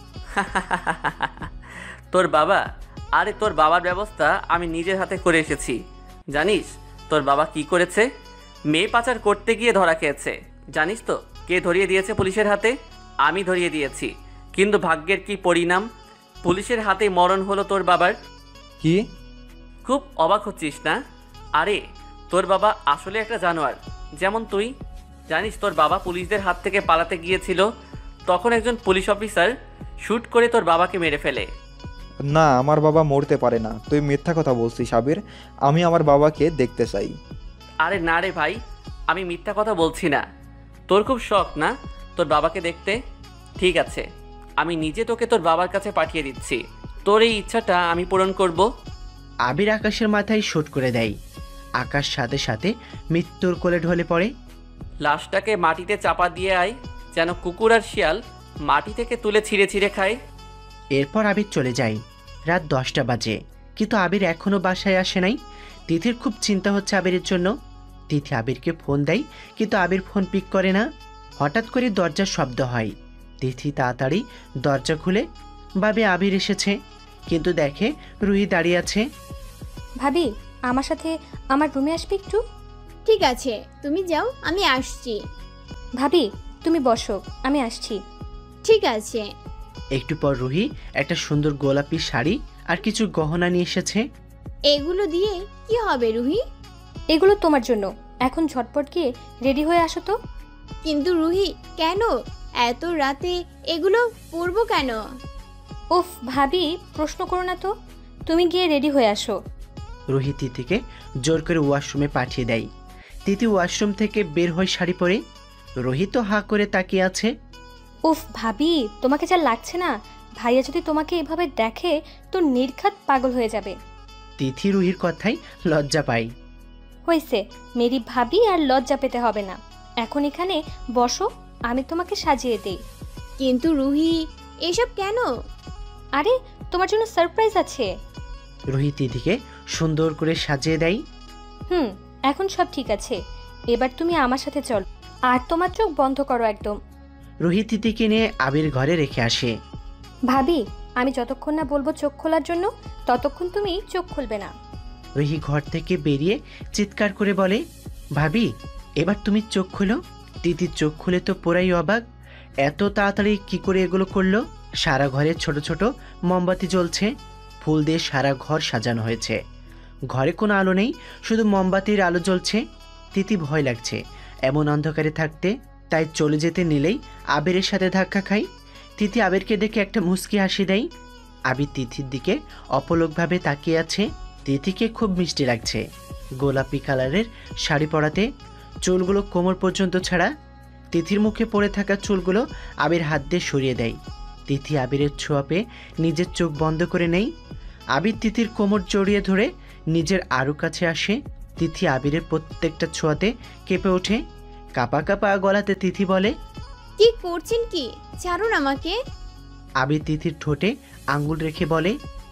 তোর বাবা? আরে তোর বাবার ব্যবস্থা আমি নিজের হাতে করে এসেছি। জানিস তোর বাবা কি করেছে? মেয়ে পাচার করতে গিয়ে ধরা খেয়েছে। জানিস তো কে ধরিয়ে দিয়েছে পুলিশের হাতে? আমি ধরিয়ে দিয়েছি। কিন্তু ভাগ্যের কি পরিণাম, পুলিশের হাতেই মরণ হলো তোর বাবার। কি? খুব অবাক হচ্ছিস না? আরে তোর বাবা আসলে একটা জানোয়ার, যেমন তুই। জানিস তোর বাবা পুলিশদের হাত থেকে পালাতে গিয়েছিল, তখন একজন পুলিশ অফিসার শ্যুট করে তোর বাবাকে মেরে ফেলে। না, আমার বাবা মরতে পারে না, তুই মিথ্যা কথা বলছিস আবির। আমি আমার বাবাকে দেখতে চাই। আরে না রে ভাই, আমি মিথ্যা কথা বলছি না। তোর খুব শখ না তোর বাবাকে দেখতে? ঠিক আছে, আমি নিজে তোকে তোর বাবার কাছে পাঠিয়ে দিচ্ছি। তোর এই ইচ্ছাটা আমি পূরণ করব। আবির আকাশের মাথায় শুট করে দেয়। আকাশ সাথে সাথে মৃত্যুর কোলে ঢলে পড়ে। লাশটাকে মাটিতে চাপা দিয়ে আয়, যেন কুকুর আর শিয়াল মাটি থেকে তুলে ছিঁড়ে ছিঁড়ে খায়। এরপর আবির চলে যায়। রাত 10টা বাজে, কিন্তু আবির এখনও বাসায় আসে নাই। তিথির খুব চিন্তা হচ্ছে আবিরের জন্য। তিথি আবিরকে ফোন দেয়, কিন্তু আবির ফোন পিক করে না। হঠাৎ করে দরজার শব্দ হয়। তিথি তাড়াতাড়ি দরজা খুলে ভাবে আবির এসেছে, কিন্তু দেখে রুহি দাঁড়িয়ে আছে। ভাবি, আমার সাথে আমার রুমে আসবে একটু? ঠিক আছে, তুমি যাও, আমি আসছি। ভাবি তুমি বসো, আমি আসছি। ঠিক আছে। একটু পর রুহি একটা সুন্দর গোলাপি শাড়ি আর কিছু গহনা নিয়ে এসেছে। এগুলো দিয়ে কি হবে রুহি? এগুলো তোমার জন্য, এখন ঝটপট গিয়ে রেডি হয়ে আসো তো। কিন্তু রুহি, কেন এত রাতে এগুলো পরবো কেন? উফ ভাবি, প্রশ্ন করো না তো, তুমি গিয়ে রেডি হয়ে আসো। রুহি তিথিকে জোর করে ওয়াশরুমে পাঠিয়ে দেয়। তিথি ওয়াশরুম থেকে বের হয়ে শাড়ি পরে। রুহি তো হা করে তাকিয়ে আছে। উফ ভাবি, তোমাকে যা লাগছে না, ভাইয়া যদি তোমাকে এভাবে দেখে তো নির্ঘাত পাগল হয়ে যাবে। তিথি রুহির কথাই লজ্জা পায়। হয়েছে, মেরি ভাবি আর লজ্জা পেতে হবে না। এখন এখানে বসো, আমি তোমাকে সাজিয়ে দেই। কিন্তু রুহি, এসব কেন? আরে তোমার জন্য সারপ্রাইজ আছে। রুহি তিথিকে সুন্দর করে সাজিয়ে দেয়। এখন সব ঠিক আছে, এবার তুমি আমার সাথে চলো, আর তোমার চোখ বন্ধ করো একদম। রুহি তিথিকে নিয়ে আবির ঘরে রেখে আসে। ভাবি, আমি যতক্ষণ না বলবো চোখ খোলার জন্য, ততক্ষণ তুমি চোখ খুলবে না। রুহি ঘর থেকে বেরিয়ে চিৎকার করে বলে, ভাবি এবার তুমি চোখ খোলো। তিথির চোখ খুলে তো পুরাই অবাক, এত তাড়াতাড়ি কি করে এগুলো করলো। সারা ঘরে ছোট ছোট মোমবাতি জ্বলছে, ফুল দিয়ে সারা ঘর সাজানো হয়েছে। ঘরে কোনো আলো নেই, শুধু মোমবাতির আলো জ্বলছে। তিথি ভয় লাগছে এমন অন্ধকারে থাকতে, তাই চলে যেতে নিলেই আবিরের সাথে ধাক্কা খাই। তিথি আবিরকে দেখে একটা মুচকি হাসি দেয়। আবির তিথির দিকে অপলকভাবে তাকিয়ে আছে। তিথিকে খুব মিষ্টি লাগছে গোলাপি কালারের শাড়ি পরাতে, চুলগুলো কোমর পর্যন্ত ছাড়া। তিথির মুখে পড়ে থাকা চুলগুলো আবির হাত দিয়ে সরিয়ে দেয়। তিথি আবিরের ছোঁয়া পেয়ে নিজের চোখ বন্ধ করে নেয়। আবির তিথির কোমর জড়িয়ে ধরে নিজের আরও কাছে আসে। তিথি আবিরের প্রত্যেকটা ছোঁয়াতে কেঁপে ওঠে। কাঁপা কাঁপা গলাতে তিথি বলে, কি করছেন কি? ছাড়ুন আমাকে। আবির তিথির ঠোঁটে আঙ্গুল রেখে বলে,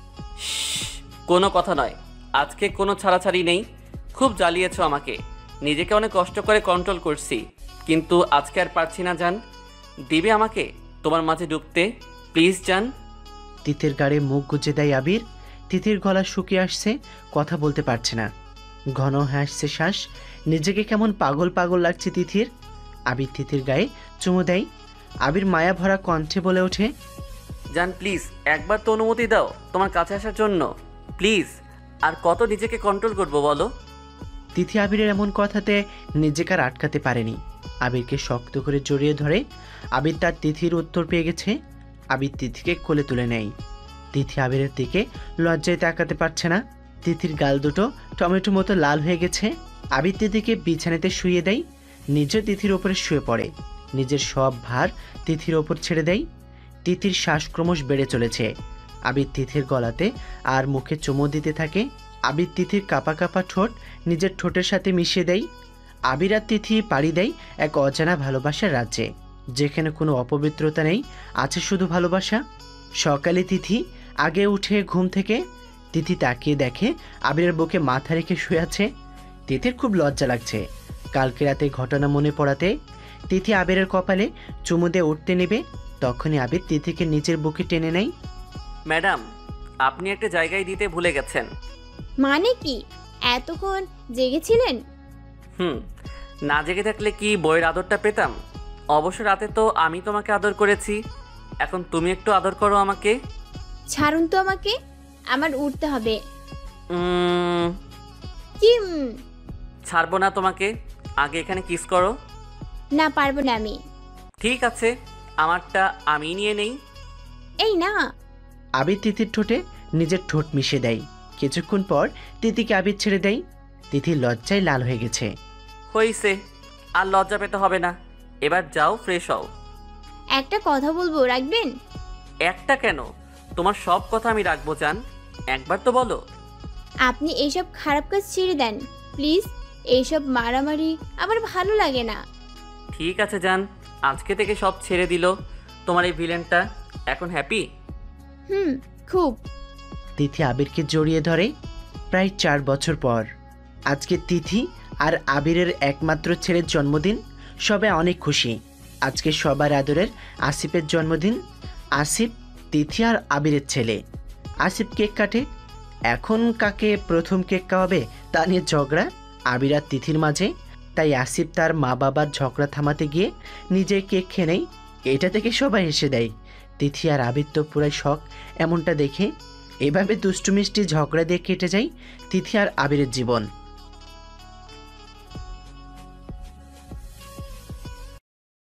কোনো কথা নয়, আজকে কোনো ছাড়াছাড়ি নেই। খুব জ্বালিয়েছ আমাকে, নিজেকে অনেক কষ্ট করে কন্ট্রোল করছি, কিন্তু আজকে আর পারছি না। জান, দিবে আমাকে তোমার মাঝে ডুবতে, প্লিজ জান। তিথির গাড়ে মুখ গুজে দেয় আবির। তিথির গলা শুকিয়ে আসছে, কথা বলতে পারছে না, ঘন হয়ে আসছে শ্বাস, নিজেকে কেমন পাগল পাগল লাগছে তিথির। আবির তিথির গায়ে চুমু দেয়। আবির মায়া ভরা কণ্ঠে বলে ওঠে, জান প্লিজ একবার তো অনুমতি দাও তোমার কাছে আসার জন্য, প্লিজ। আর কত নিজেকে কন্ট্রোল করবো বলো? তিথি আবিরের এমন কথাতে নিজেকে আর আটকাতে পারেনি, আবিরকে শক্ত করে জড়িয়ে ধরে। আবির তার তিথির উত্তর পেয়ে গেছে। আবির তিথিকে কোলে তুলে নেয়। তিথি আবিরের দিকে লজ্জায় তাকাতে পারছে না। তিথির গাল দুটো টমেটো মতো লাল হয়ে গেছে। আবির তিথিকে বিছানাতে শুয়ে দেয়, নিজে তিথির ওপরে শুয়ে পড়ে, নিজের সব ভার তিথির ওপর ছেড়ে দেয়। তিথির শ্বাস ক্রমশ বেড়ে চলেছে। আবির তিথির গলাতে আর মুখে চুমু দিতে থাকে। আবির তিথির কাঁপা কাঁপা ঠোঁট নিজের ঠোঁটের সাথে মিশিয়ে দেয়। আবির আর তিথি পাড়ি দেয় এক অজানা ভালোবাসার রাজ্যে, যেখানে কোনো অপবিত্রতা নেই, আছে শুধু ভালোবাসা। সকালে তিথি আগে উঠে ঘুম থেকে তিথি তাকিয়ে দেখে আবিরের বুকে মাথা রেখে শুয়ে আছে। তিথির খুব লজ্জা লাগছে। কালকে রাতে ঘটনা মনে পড়াতে তিথি আবিরের কপালে চুমু দিয়ে উঠতে নেবে, তখনই আবির তিথিকে নিচের বুকে টেনে নেয়। ম্যাডাম, আপনি একটা জায়গায় দিতে ভুলে গেছেন। মানে কি? এতক্ষণ জেগেছিলেন? না জেগে থাকলে কি বইয়ের আদরটা পেতাম? অবশ্য রাতে তো আমি তোমাকে আদর করেছি, এখন তুমি একটু আদর করো আমাকে। ছাড়ুন তো আমাকে, আমার উঠতে হবে। কি? ছাড়বো না তোমাকে, আগে এখানে কিস করো। না, পারবো না আমি। ঠিক আছে, আমারটা আমি নিয়ে নেই। এই না। আবির তিথির ঠোঁটে নিজের ঠোঁট মিশে দেয়। কিছুক্ষণ পর তিথিকে আবির ছেড়ে দেয়। তিথি লজ্জায় লাল হয়ে গেছে। হইছে, আর লজ্জা পেতে হবে না, এবার যাও ফ্রেশ হও। একটা কথা বলবো, রাখবেন? একটা কেন, তোমার সব কথা আমি রাখবো জান, একবার তো বলো। আপনি এইসব খারাপ কাজ ছেড়ে দেন প্লিজ। এইসব মারামারি আমার ভালো লাগে না। ঠিক আছে জান, আজকে থেকে সব ছেড়ে দিল তোমার এই ভিলেনটা, এখন হ্যাপি? খুব। তিথি আবিরকে জড়িয়ে ধরে। প্রায় 4 বছর পর আজকে তিথি আর আবিরের একমাত্র ছেলের জন্মদিন। সবাই অনেক খুশি। আজকে সবার আদরের আসিফের জন্মদিন। আসিফ তিথি আর আবিরের ছেলে। আসিফ কেক কাটে। এখন কাকে প্রথম কেক খাওয়াবে তা নিয়ে ঝগড়া আবির আর তিথির মাঝে। তাই আসিফ তার মা বাবার ঝগড়া থামাতে গিয়ে নিজে কেক খেয়ে নেয়। এটা থেকে সবাই হেসে দেয়। তিথি আর আবির তো পুরাই শখ এমনটা দেখে। এভাবে দুষ্টু মিষ্টি ঝগড়া দিয়ে কেটে যায় তিথি আর আবিরের জীবন।